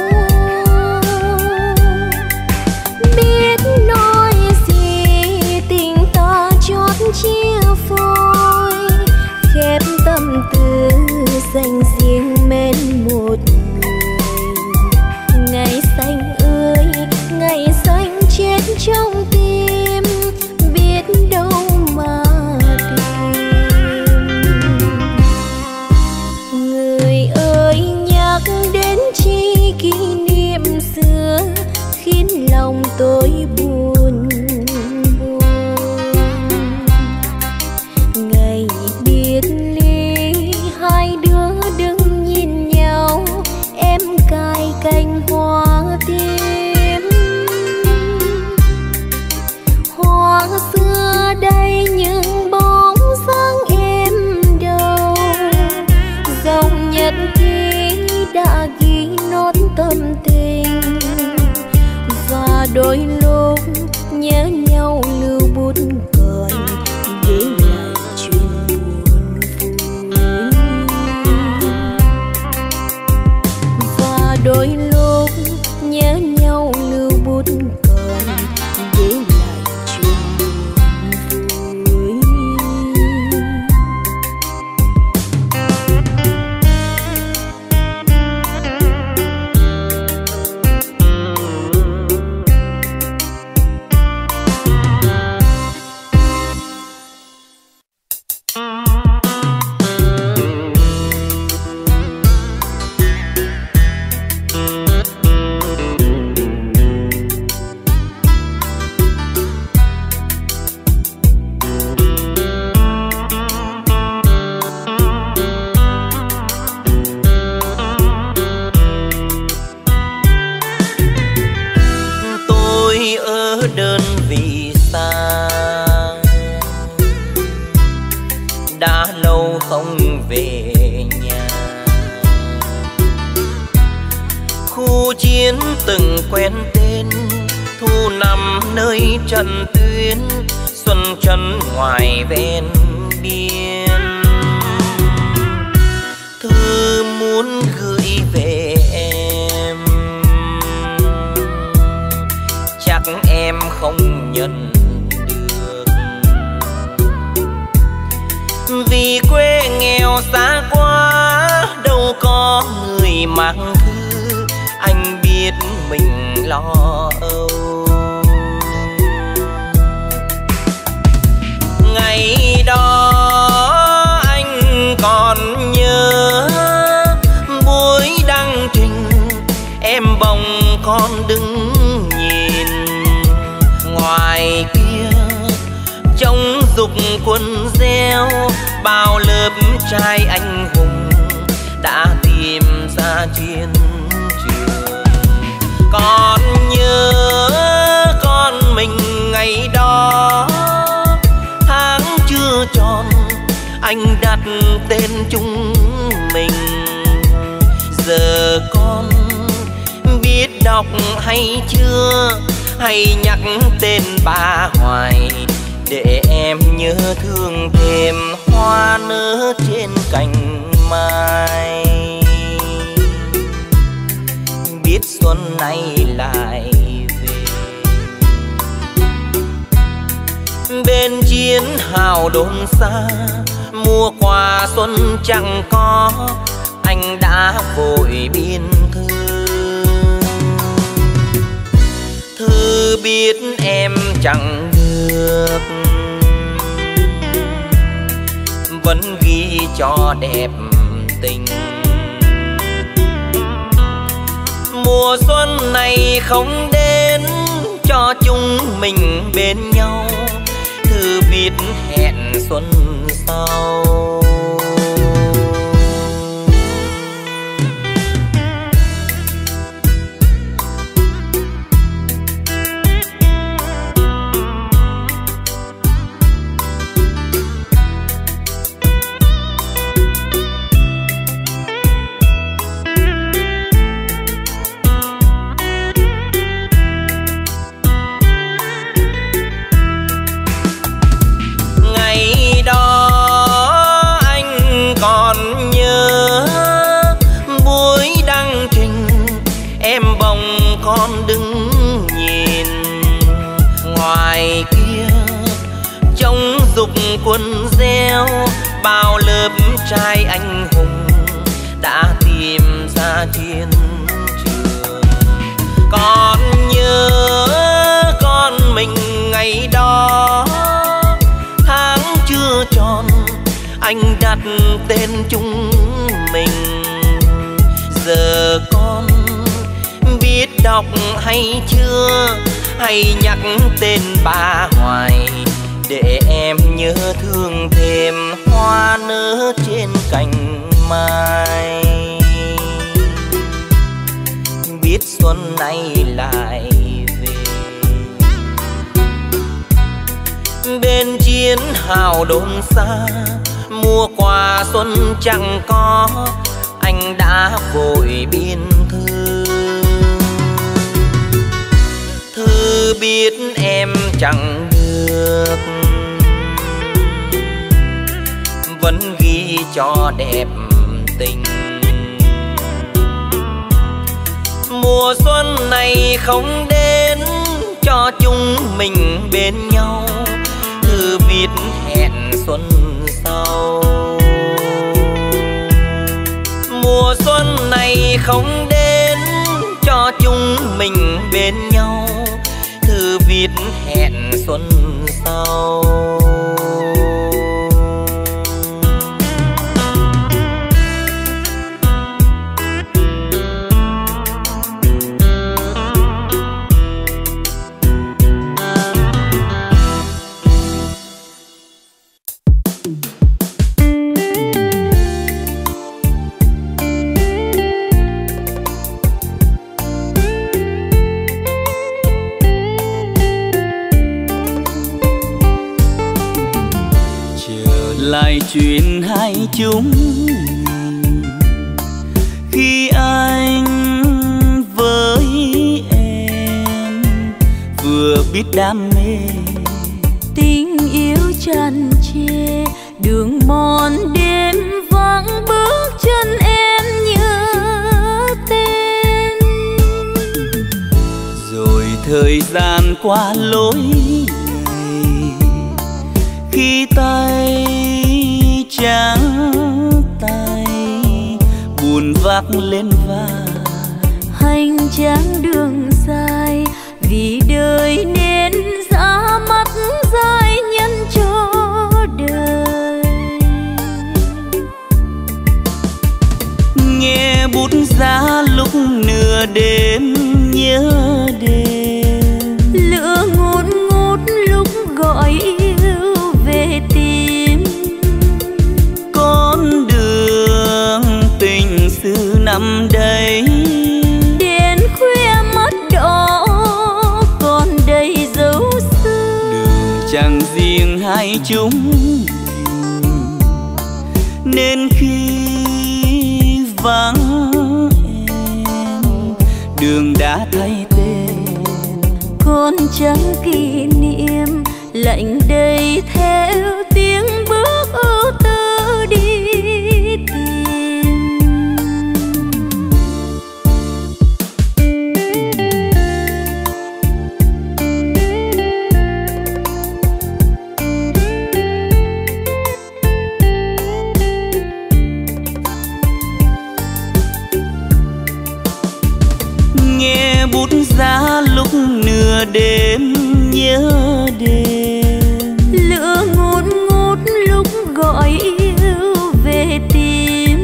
Biết nói gì tình ta chót chia phôi, khép tâm tư dành riêng mến một người. Ngày xanh ơi ngày xanh chết trong tim, biết đâu mà kỷ niệm xưa khiến lòng tôi buồn buồn. Ngày biệt ly hai đứa đứng nhìn nhau, em cài cành hoa tím. Hoa xưa đây những bóng dáng em đâu, dòng nhật ký đã ghi nốt tâm tình. Và đôi lúc nhớ nhau lưu bút còn để lại chuyện buồn vui. Và đôi lúc nhớ nhau lưu bút còn để lại chuyện buồn vui. Thu chiến từng quen tên, thu nằm nơi trận tuyến, xuân trần ngoài ven biên. Thư muốn gửi về em, chắc em không nhận được, vì quê nghèo xa quá, đâu có người mang thư, anh biết mình lo âu. Ngày đó anh còn nhớ, buổi đăng trình em bồng con đứng nhìn, ngoài kia trống dục quân gieo, bao lớp trai anh hùng đã tìm ra chiến trường. Còn nhớ con mình ngày đó, tháng chưa tròn anh đặt tên chúng mình. Giờ con biết đọc hay chưa, hay nhắc tên bà hoài, để em nhớ thương thêm hoa nở trên cành mai. Biết xuân này lại về, bên chiến hào đồn xa, mua quà xuân chẳng có, anh đã vội biên thư. Thư biết em chẳng được, vẫn ghi cho đẹp tình. Mùa xuân này không đến, cho chúng mình bên nhau, thư viết hẹn xuân sau. Con đứng nhìn, ngoài kia trống dục quân gieo, bao lớp trai anh hùng đã tìm ra chiến trường. Còn nhớ con mình ngày đó, tháng chưa tròn anh đặt tên chúng mình. Giờ con biết đọc hay chưa, hay nhắc tên bà hoài, để em nhớ thương thêm hoa nở trên cành mai. Biết xuân này lại về, bên chiến hào đồn xa, mua quà xuân chẳng có, anh đã vội biên thư. Thư biết em chẳng được, vẫn ghi cho đẹp tình. Mùa xuân này không đến, cho chúng mình bên nhau, thư viết hẹn xuân sau. Mùa xuân này không đến, cho chúng mình bên nhau, thư viết hẹn xuân sau. Lại chuyện hai chúng khi anh vỡ biết đam mê. Tình yêu tràn trề đường mòn đêm vắng, bước chân em nhớ tên. Rồi thời gian qua lối này, khi tay trắng tay buồn vác lên vai. Hành trang đường dài vì đời nên ra mắt giai nhân cho đời. Nghe bút giá lúc nửa đêm nhớ đêm, lửa ngút ngút lúc gọi yêu về tìm. Con đường tình xưa năm đây, đến khuya mắt đỏ còn đầy dấu xưa. đường chẳng riêng hai chúng mình, nên khi vắng em đường đã thay tên. Con trắng kỷ niệm lạnh đầy theo tiếng bước ưu tư đi tìm. Nghe bút giá lúc nửa đêm nhớ đêm, Lửa ngút ngút lúc gọi yêu về tìm.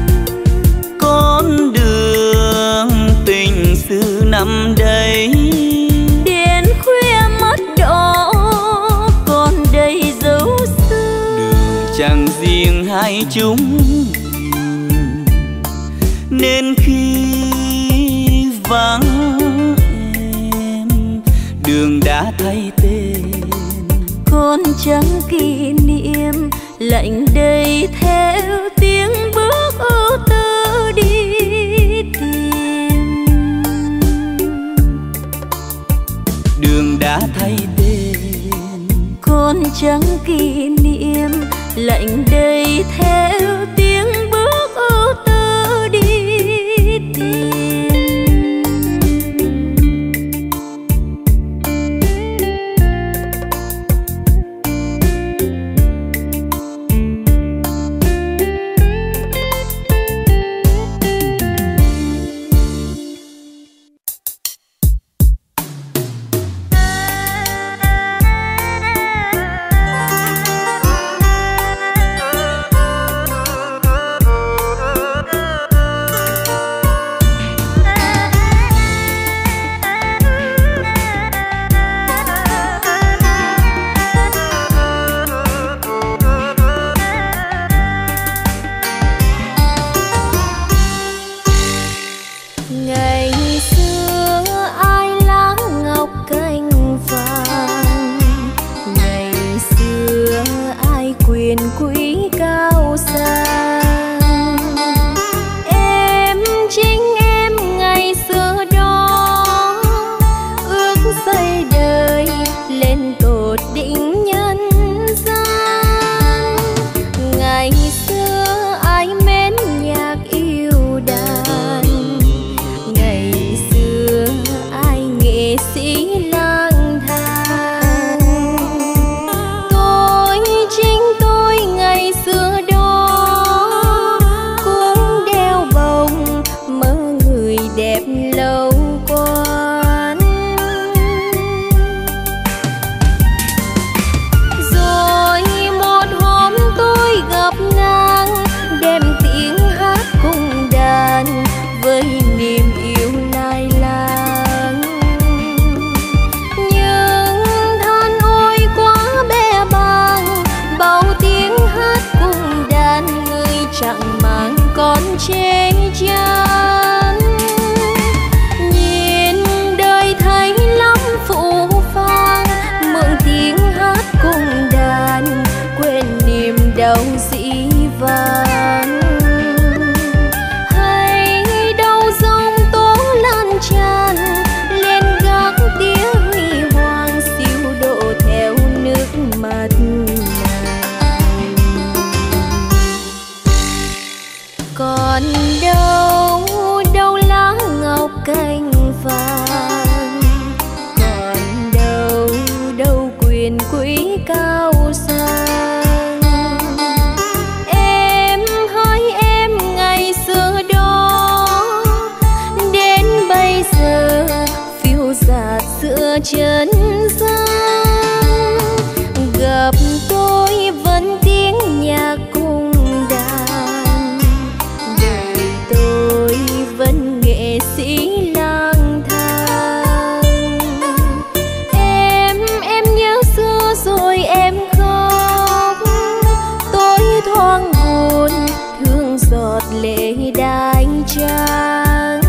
con đường tình xưa năm đây, Đến khuya mắt đỏ còn đầy dấu xưa. đường chẳng riêng hai chúng mình, nên khi vắng em đường đã thay tên. Con trắng kỷ niệm lạnh đầy theo tiếng bước ưu tư đi tìm. Đường đã thay tên. Con trắng kỷ niệm lạnh đầy theo tiếng bước ưu tư đi tìm. xưa chân gian. Gặp tôi vẫn tiếng nhạc cùng đàn, đời tôi vẫn nghệ sĩ lang thang. Em, em nhớ xưa rồi em khóc, tôi thoáng buồn thương giọt lệ đai trắng.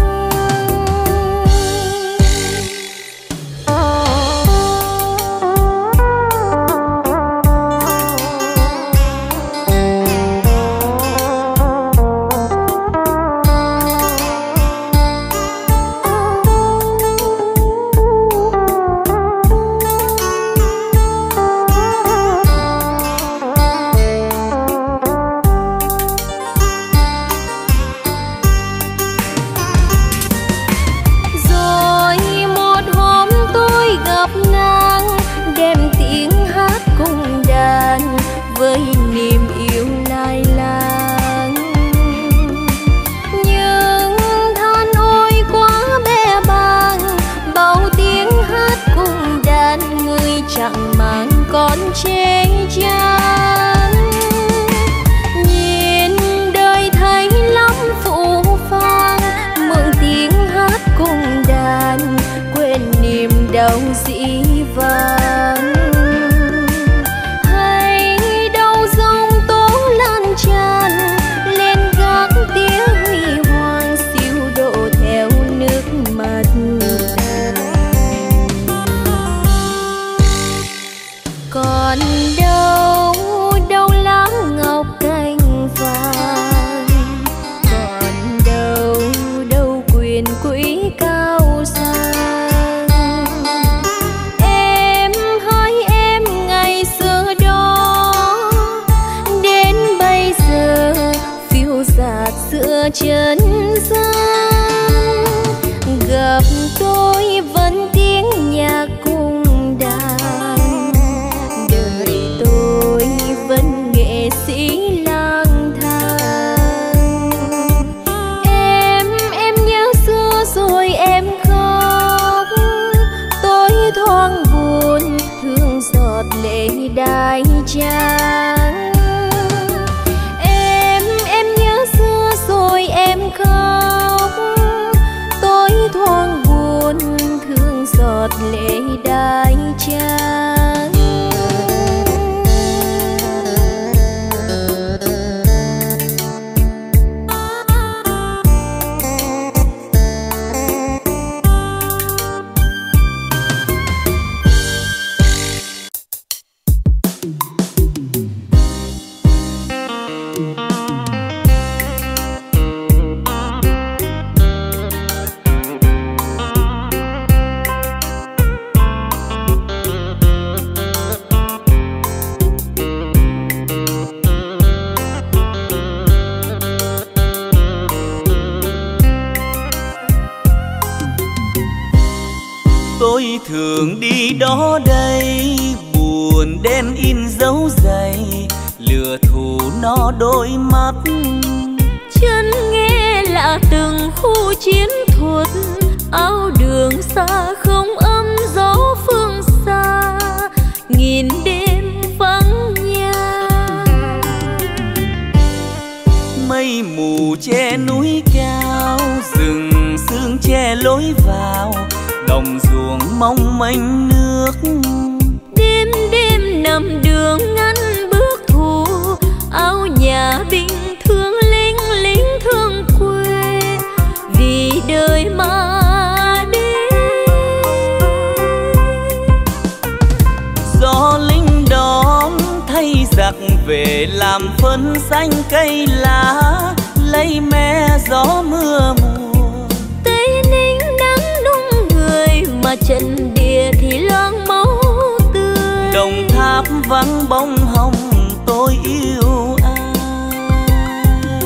Với niềm yêu lai lang, nhưng than ôi quá bé bàng, bao tiếng hát cùng đàn người chẳng mang con chê chan. Nhìn đời thấy lắm phũ phàng, mượn tiếng hát cùng đàn quên niềm đau dĩ vãng. Lên gác tía huy hoàng siêu độ theo nước mắt đàn. Còn đâu đâu lá ngọc cành vàng, còn đâu đâu quyền quý cao sang. Em hỡi em ngày xưa đó, đến bây giờ phiêu dạt giữa chân gian. Gặp tôi vẫn tiếng nhạc cùng đàn, đời tôi vẫn nghệ sĩ lang thang. Em, em nhớ xưa rồi em khóc, tôi thoáng buồn thương giọt lệ đai trắng. Rồi em khóc, tôi thoáng buồn thương giọt lệ đai trắng. Tôi thường đi đó đây, buồn đen in dấu giày, lừa thù nó đôi mắt. Chân nghe lạ từng khu chiến thuật, áo đường xa không ấm gió phương xa, nghìn đêm vắng nhà. Mây mù che núi cao, rừng sương che lối vào, đồng ruộng mong manh nước. Đêm đêm nằm đường ngăn bước thù, áo nhà bình thường lính lính thương quê, vì đời mà đi. Gió lính đón thay giặc về làm phân xanh cây lá, lấy me gió mưa mùa. Tây Ninh nắng nung người mà trận địa thì loang máu tươi. Đồng Tháp vắng bóng hồng tôi yêu ai.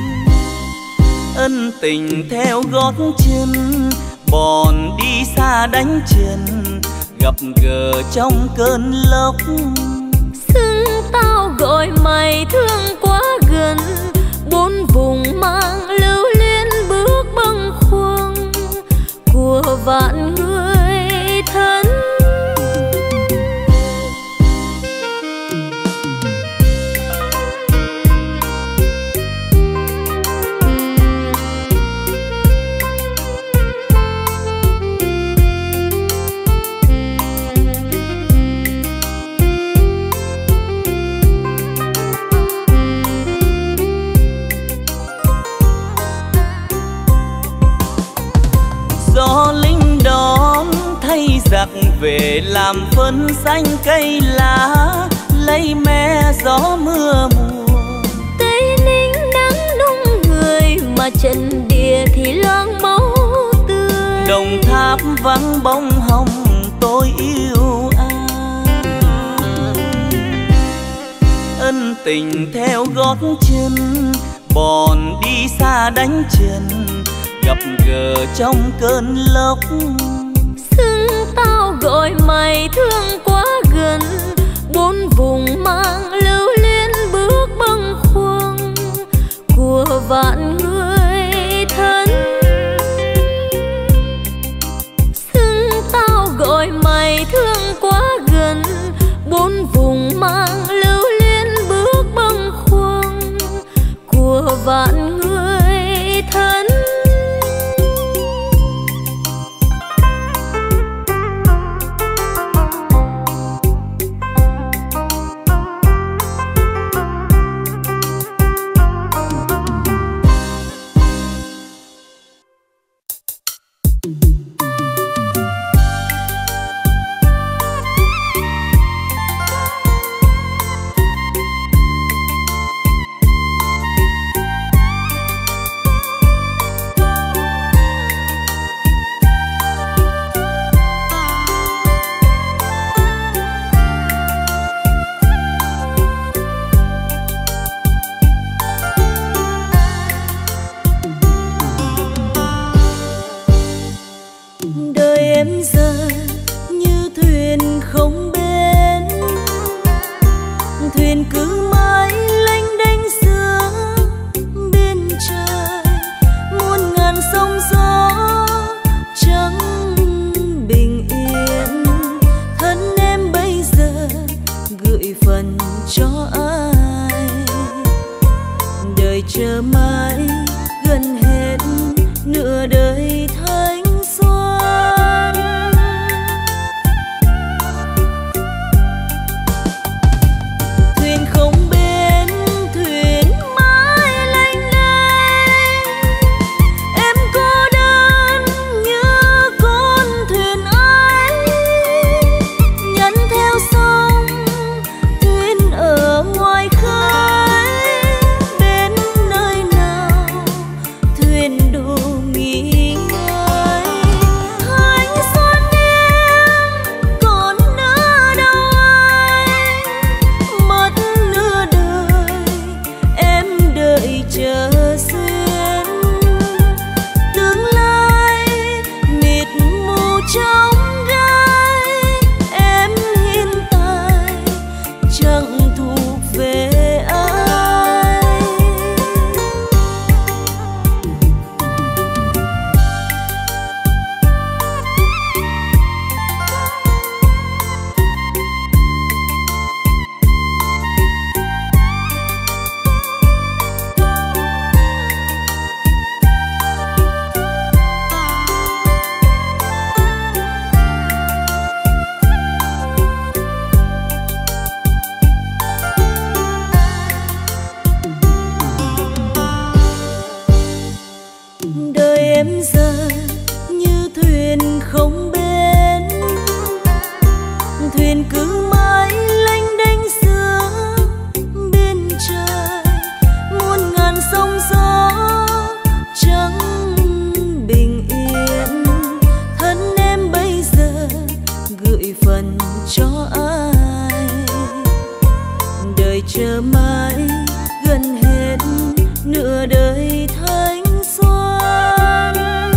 Ân tình theo gót chân, bòn đi xa đánh chân, gặp gỡ trong cơn lốc. Xưng tao gọi mày thương quá gần, bốn vùng mang lưu luyến bước bâng khuâng của vạn người thân. rắc về làm phấn xanh cây lá, lấy mẹ gió mưa mùa. Tây Ninh nắng nung người mà Trần Địa thì loang máu tươi. Đồng Tháp vắng bóng hồng tôi yêu ai. Ân tình theo gót chân, bòn đi xa đánh chân, gặp gỡ trong cơn lốc. Xưng tao gọi mày thương quá gần, bốn vùng mang lưu luyến bước bâng khuâng của vạn người thân. Xưng tao gọi mày thương quá gần, bốn vùng mang lưu luyến bước bâng khuâng của vạn người thân.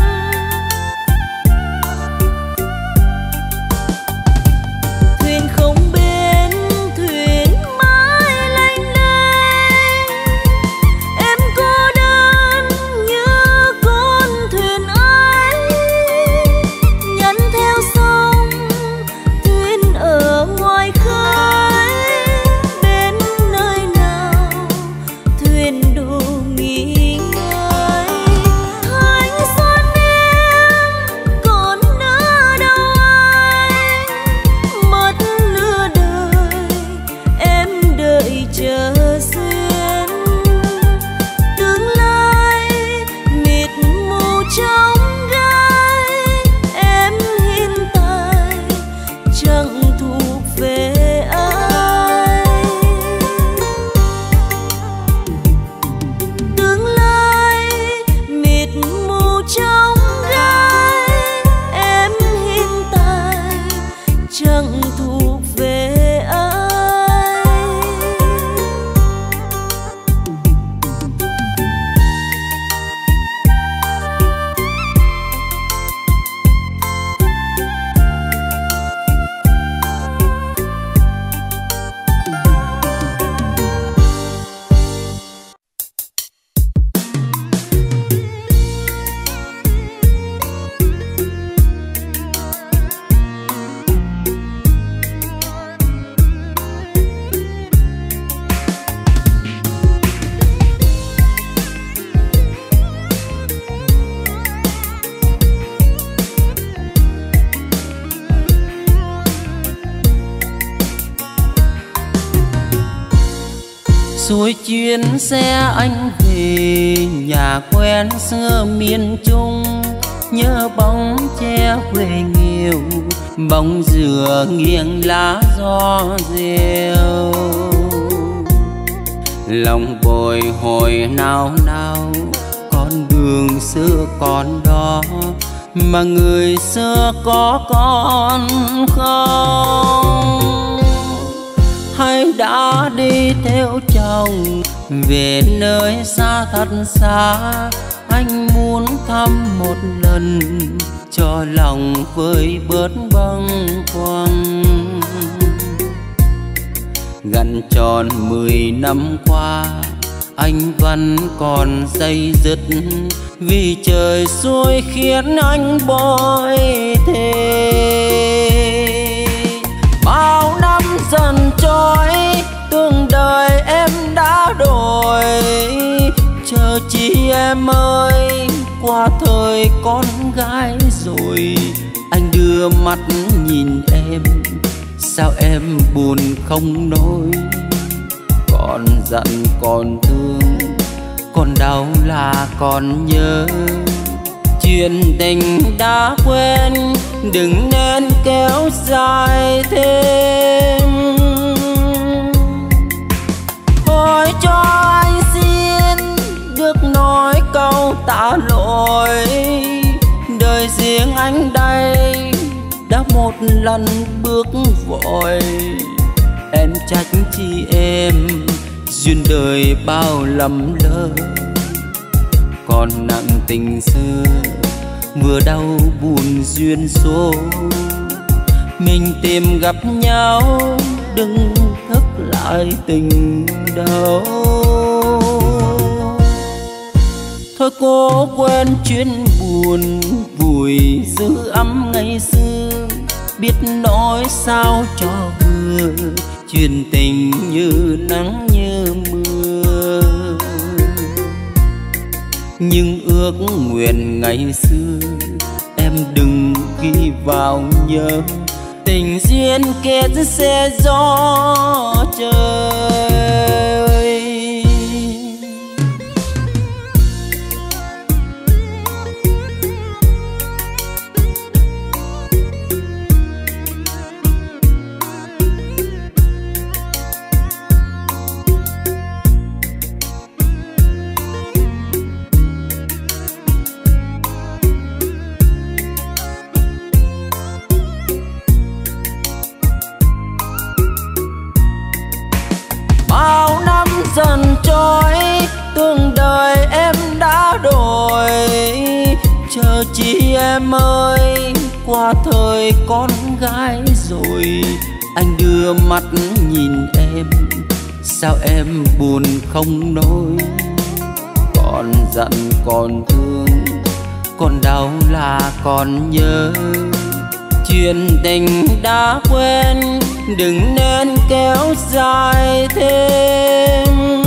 Thuyền không Xuôi chuyến xe anh về nhà quen xưa miền Trung, nhớ bóng tre quê nghèo, bóng dừa nghiêng lá gió reo. Lòng bồi hồi nao nao, con đường xưa còn đó mà người xưa có con không? Hay đã đi theo chồng về nơi xa thật xa, anh muốn thăm một lần cho lòng vơi bớt bâng khuâng. Gần tròn mười năm qua anh vẫn còn day dứt, vì trời xuôi khiến anh bội thề. Bao năm dần trôi tương đời em đã đổi, chờ chi em ơi qua thời con gái rồi. Anh đưa mắt nhìn em, sao em buồn không nói? Còn giận còn thương, còn đau là còn nhớ. Chuyện tình đã quên đừng nên kéo dài thêm. Thôi cho anh xin được nói câu tạ lỗi, đời riêng anh đây đã một lần bước vội. Em trách chi em duyên đời bao lầm lỡ, còn nặng tình xưa vừa đau buồn duyên số. Mình tìm gặp nhau đừng thức lại tình đau. Thôi cố quên chuyến buồn vùi giữ ấm ngày xưa, biết nói sao cho vừa chuyện tình như nắng như mưa. Nhưng ước nguyện ngày xưa em đừng ghi vào nhớ, tình duyên kết sẽ gió trời. Dần trôi tương đời em đã đổi, chờ chi em ơi qua thời con gái rồi. Anh đưa mắt nhìn em, sao em buồn không nói? Còn giận còn thương, còn đau là còn nhớ. Chuyện tình đã quên đừng nên kéo dài thêm.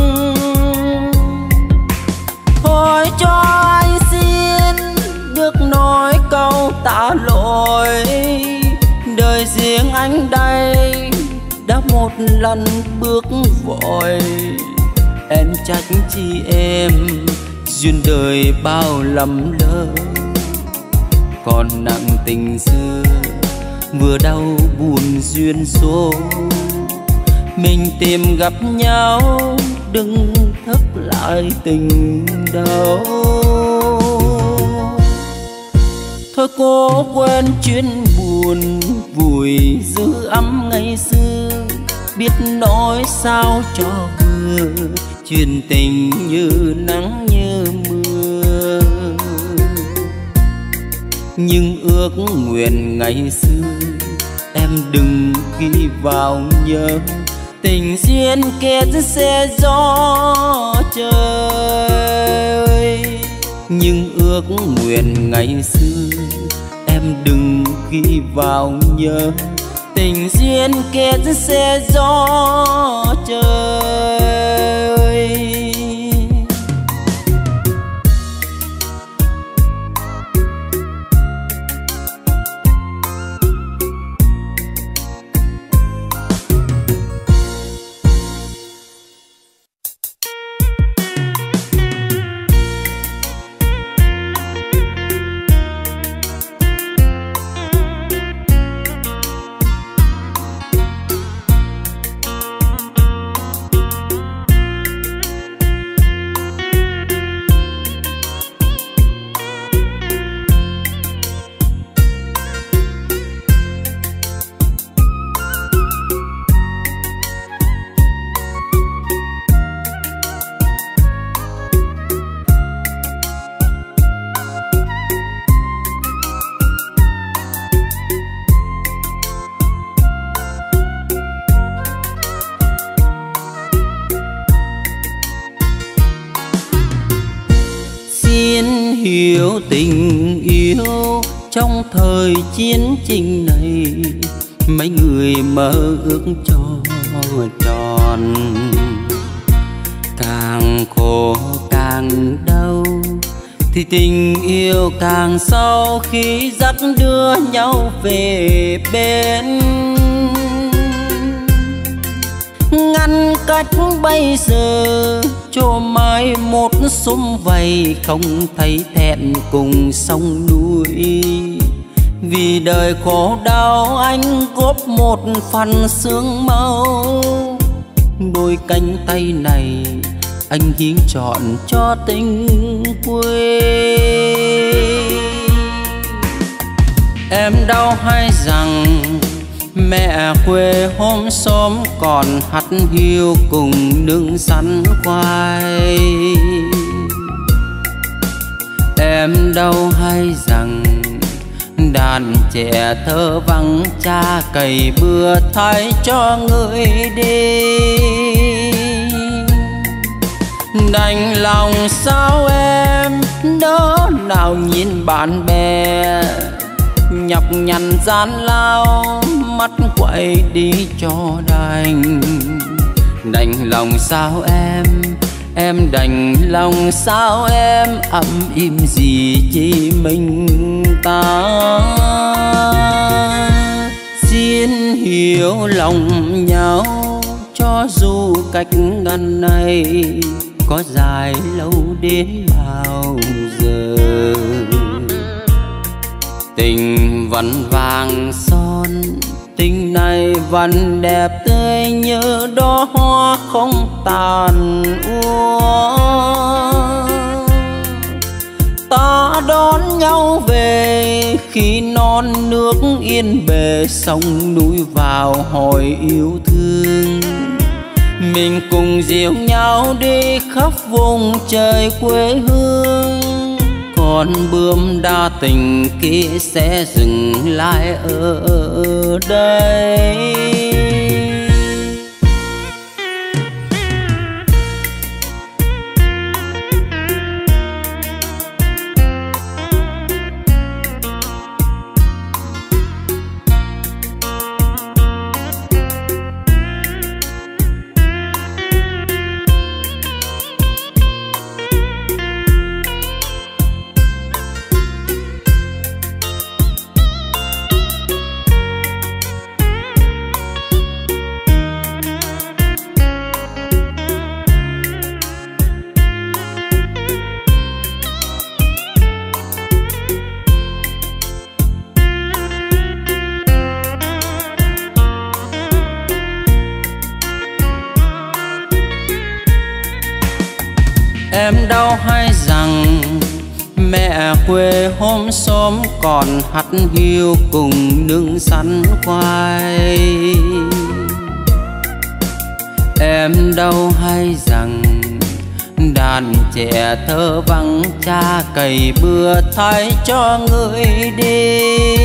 Thôi cho anh xin được nói câu tạ lỗi, đời riêng anh đây đã một lần bước vội. Em trách chi em duyên đời bao lầm lỡ, còn nặng tình xưa vừa đau buồn duyên số. Mình tìm gặp nhau đừng thức lại tình đau. Thôi cố quên chuyến buồn vùi giữ ấm ngày xưa, biết nói sao cho vừa chuyện tình như nắng như mưa. Nhưng ước nguyện ngày xưa em đừng ghi vào nhớ, tình duyên kết sẽ gió trời. Nhưng ước nguyện ngày xưa em đừng ghi vào nhớ, tình duyên kết sẽ gió trời. hiểu tình yêu trong thời chiến tranh này, mấy người mơ ước cho tròn. Càng khổ càng đau thì tình yêu càng sâu khi dắt đưa nhau về bên. Ngăn cách bây giờ cho mai một sum vầy, không thấy thẹn cùng sông núi. Vì đời khổ đau anh góp một phần xương máu, đôi cánh tay này anh hiến trọn cho tình quê. Em đau hay rằng mẹ quê hôm xóm còn hắt hiu cùng nương sắn khoai. Em đau hay rằng đàn trẻ thơ vắng cha cày bừa thay cho người đi. Đành lòng sao em đó nào nhìn bạn bè nhọc nhằn gian lao, mắt quậy đi cho đành. Đành lòng sao em, em đành lòng sao em, ậm im gì chỉ mình ta. Xin hiểu lòng nhau cho dù cách ngăn này có dài lâu đến bao giờ. Tình vẫn vàng son, tình này vẫn đẹp tươi như đóa hoa không tàn úa. Ta đón nhau về khi non nước yên bề, sông núi vào hồi yêu thương. Mình cùng dìu nhau đi khắp vùng trời quê hương, còn bướm đa tình kia sẽ dừng lại ở đây. Em đau hay rằng mẹ quê hôm xóm còn hắt hiu cùng nương sắn khoai. Em đau hay rằng đàn trẻ thơ vắng cha cày bừa thay cho người đi.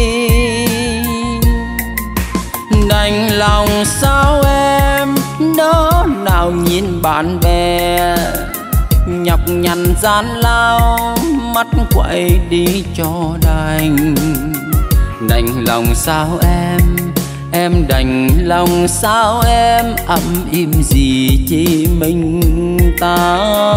Đành lòng sao em đó nào nhìn bạn bè nhọc nhằn gian lao, mắt quậy đi cho đành. Đành lòng sao em, em đành lòng sao em, ậm im gì chỉ mình ta.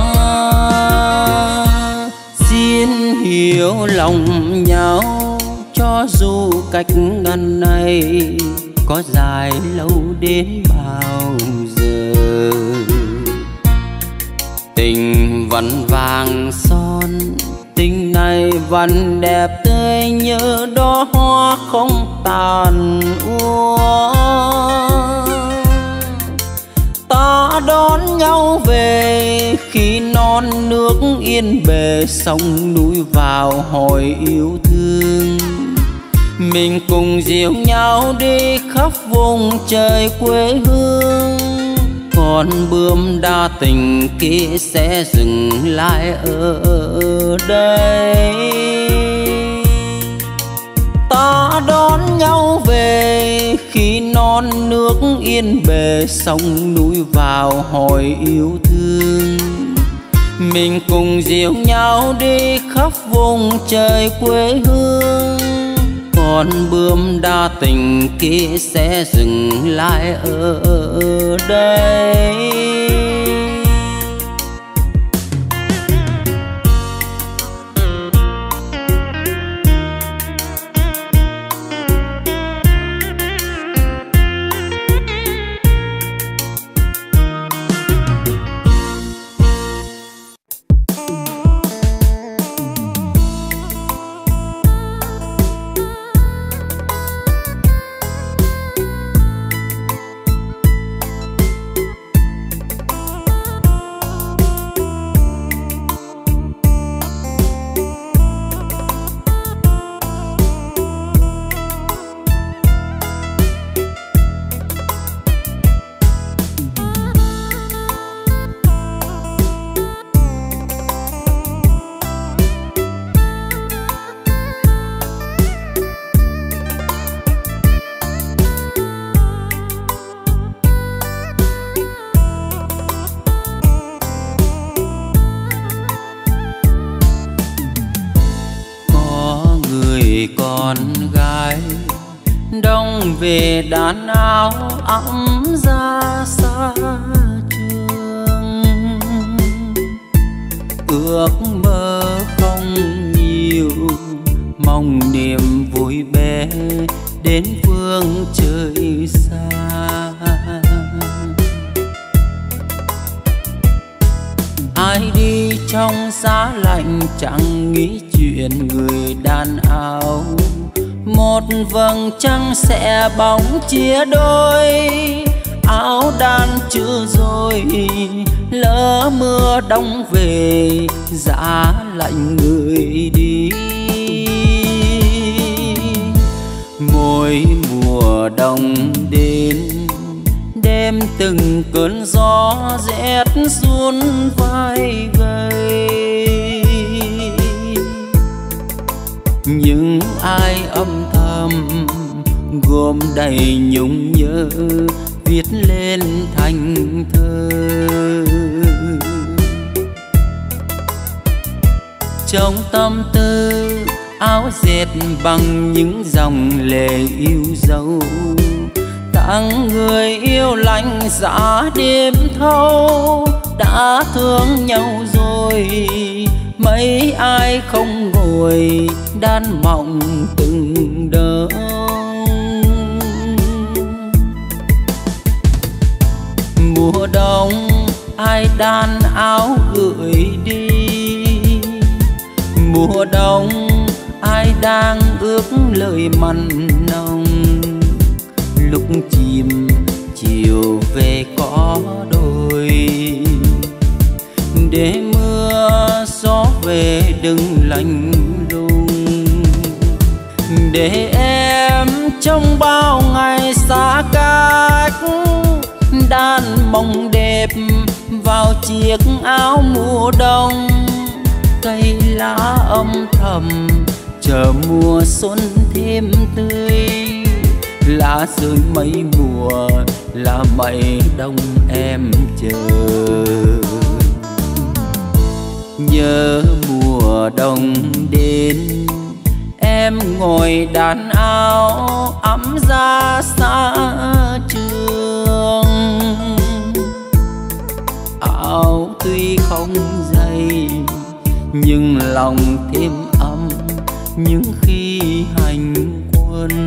Xin hiểu lòng nhau cho dù cách ngăn này có dài lâu đến bao giờ. Tình vẫn vàng son, tình này vẫn đẹp tươi như đóa hoa không tàn úa. Ta đón nhau về khi non nước yên bề, sông núi vào hồi yêu thương. Mình cùng dìu nhau đi khắp vùng trời quê hương, còn bướm đa tình kia sẽ dừng lại ở đây. Ta đón nhau về khi non nước yên bề, sông núi vào hồi yêu thương. mình cùng dìu nhau đi khắp vùng trời quê hương. Con bướm đa tình kia sẽ dừng lại ở đây. Con gái đông về đàn áo ấm ra xa trường, ước mơ không nhiều, mong niềm vui bé đến phương trời xa. Ai đi trong giá lạnh chẳng nghĩ chuyện người đàn áo. Một vầng trăng sẽ bóng chia đôi, áo đan chưa rồi lỡ mưa đông về giá lạnh người đi. Mỗi mùa đông đến đêm từng cơn gió rét run vai gầy. Nhưng ai âm thầm gom đầy nhung nhớ viết lên thành thơ. Trong tâm tư áo dệt bằng những dòng lệ yêu dấu, tặng người yêu lạnh giá đêm thâu. Đã thương nhau rồi mấy ai không ngồi đan mộng từng đêm. Mùa đông ai đan áo gửi đi, mùa đông ai đang ước lời mặn nồng. Lúc chìm chiều về có đôi, để mưa gió về đừng lạnh lùng. Để em trong bao ngày xa cách đan mong đẹp vào chiếc áo mùa đông. Cây lá âm thầm chờ mùa xuân thêm tươi, lá rơi mấy mùa là mấy đông em chờ. Nhớ mùa đông đến em ngồi đàn áo ấm ra xa trường. Áo tuy không dày nhưng lòng thêm ấm những khi hành quân.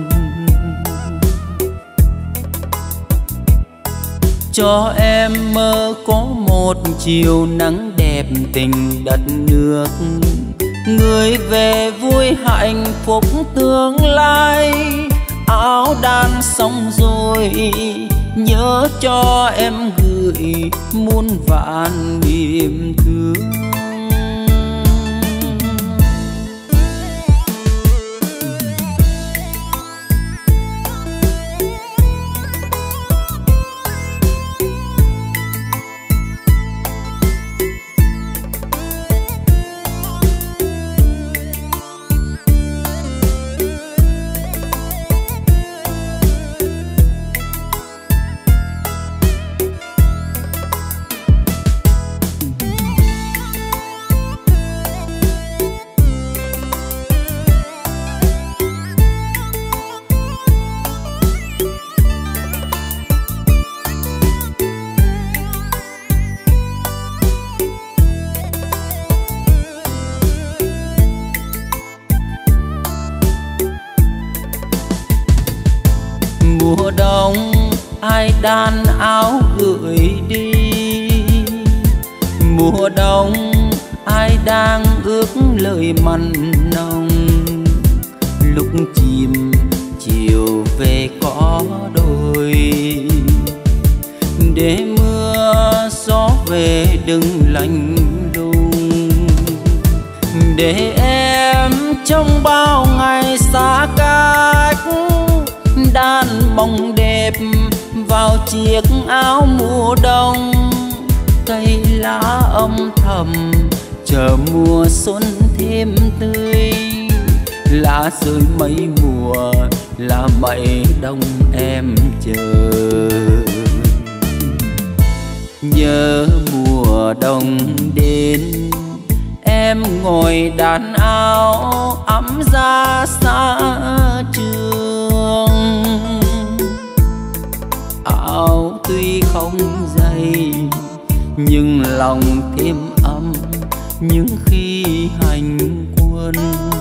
Cho em mơ có một chiều nắng đẹp tình đất nước, người về vui hạnh phúc tương lai. Áo đan xong rồi nhớ cho em gửi muôn vạn niềm thương. Mùa đông ai đan áo gửi đi, mùa đông ai đang ước lời mặn nồng. Lúc chìm chiều về có đôi, để mưa gió về đừng lạnh lùng. Để em trong bao ngày xa cách, đan bông đẹp vào chiếc áo mùa đông. Cây lá âm thầm chờ mùa xuân thêm tươi, lá rơi mấy mùa là mấy đông em chờ. Nhớ mùa đông đến em ngồi đàn áo ấm ra xa trường. Áo tuy không dày nhưng lòng thêm ấm những khi hành quân.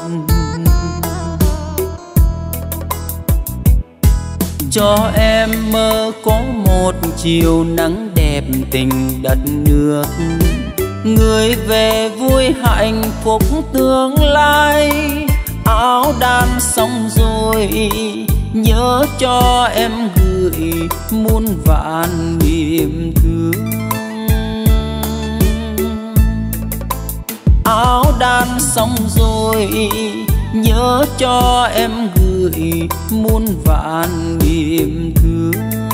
Cho em mơ có một chiều nắng đẹp tình đất nước, người về vui hạnh phúc tương lai. Áo đan xong rồi nhớ cho em gửi muôn vạn niềm thương. Áo đan xong rồi nhớ cho em gửi muôn vạn niềm thương.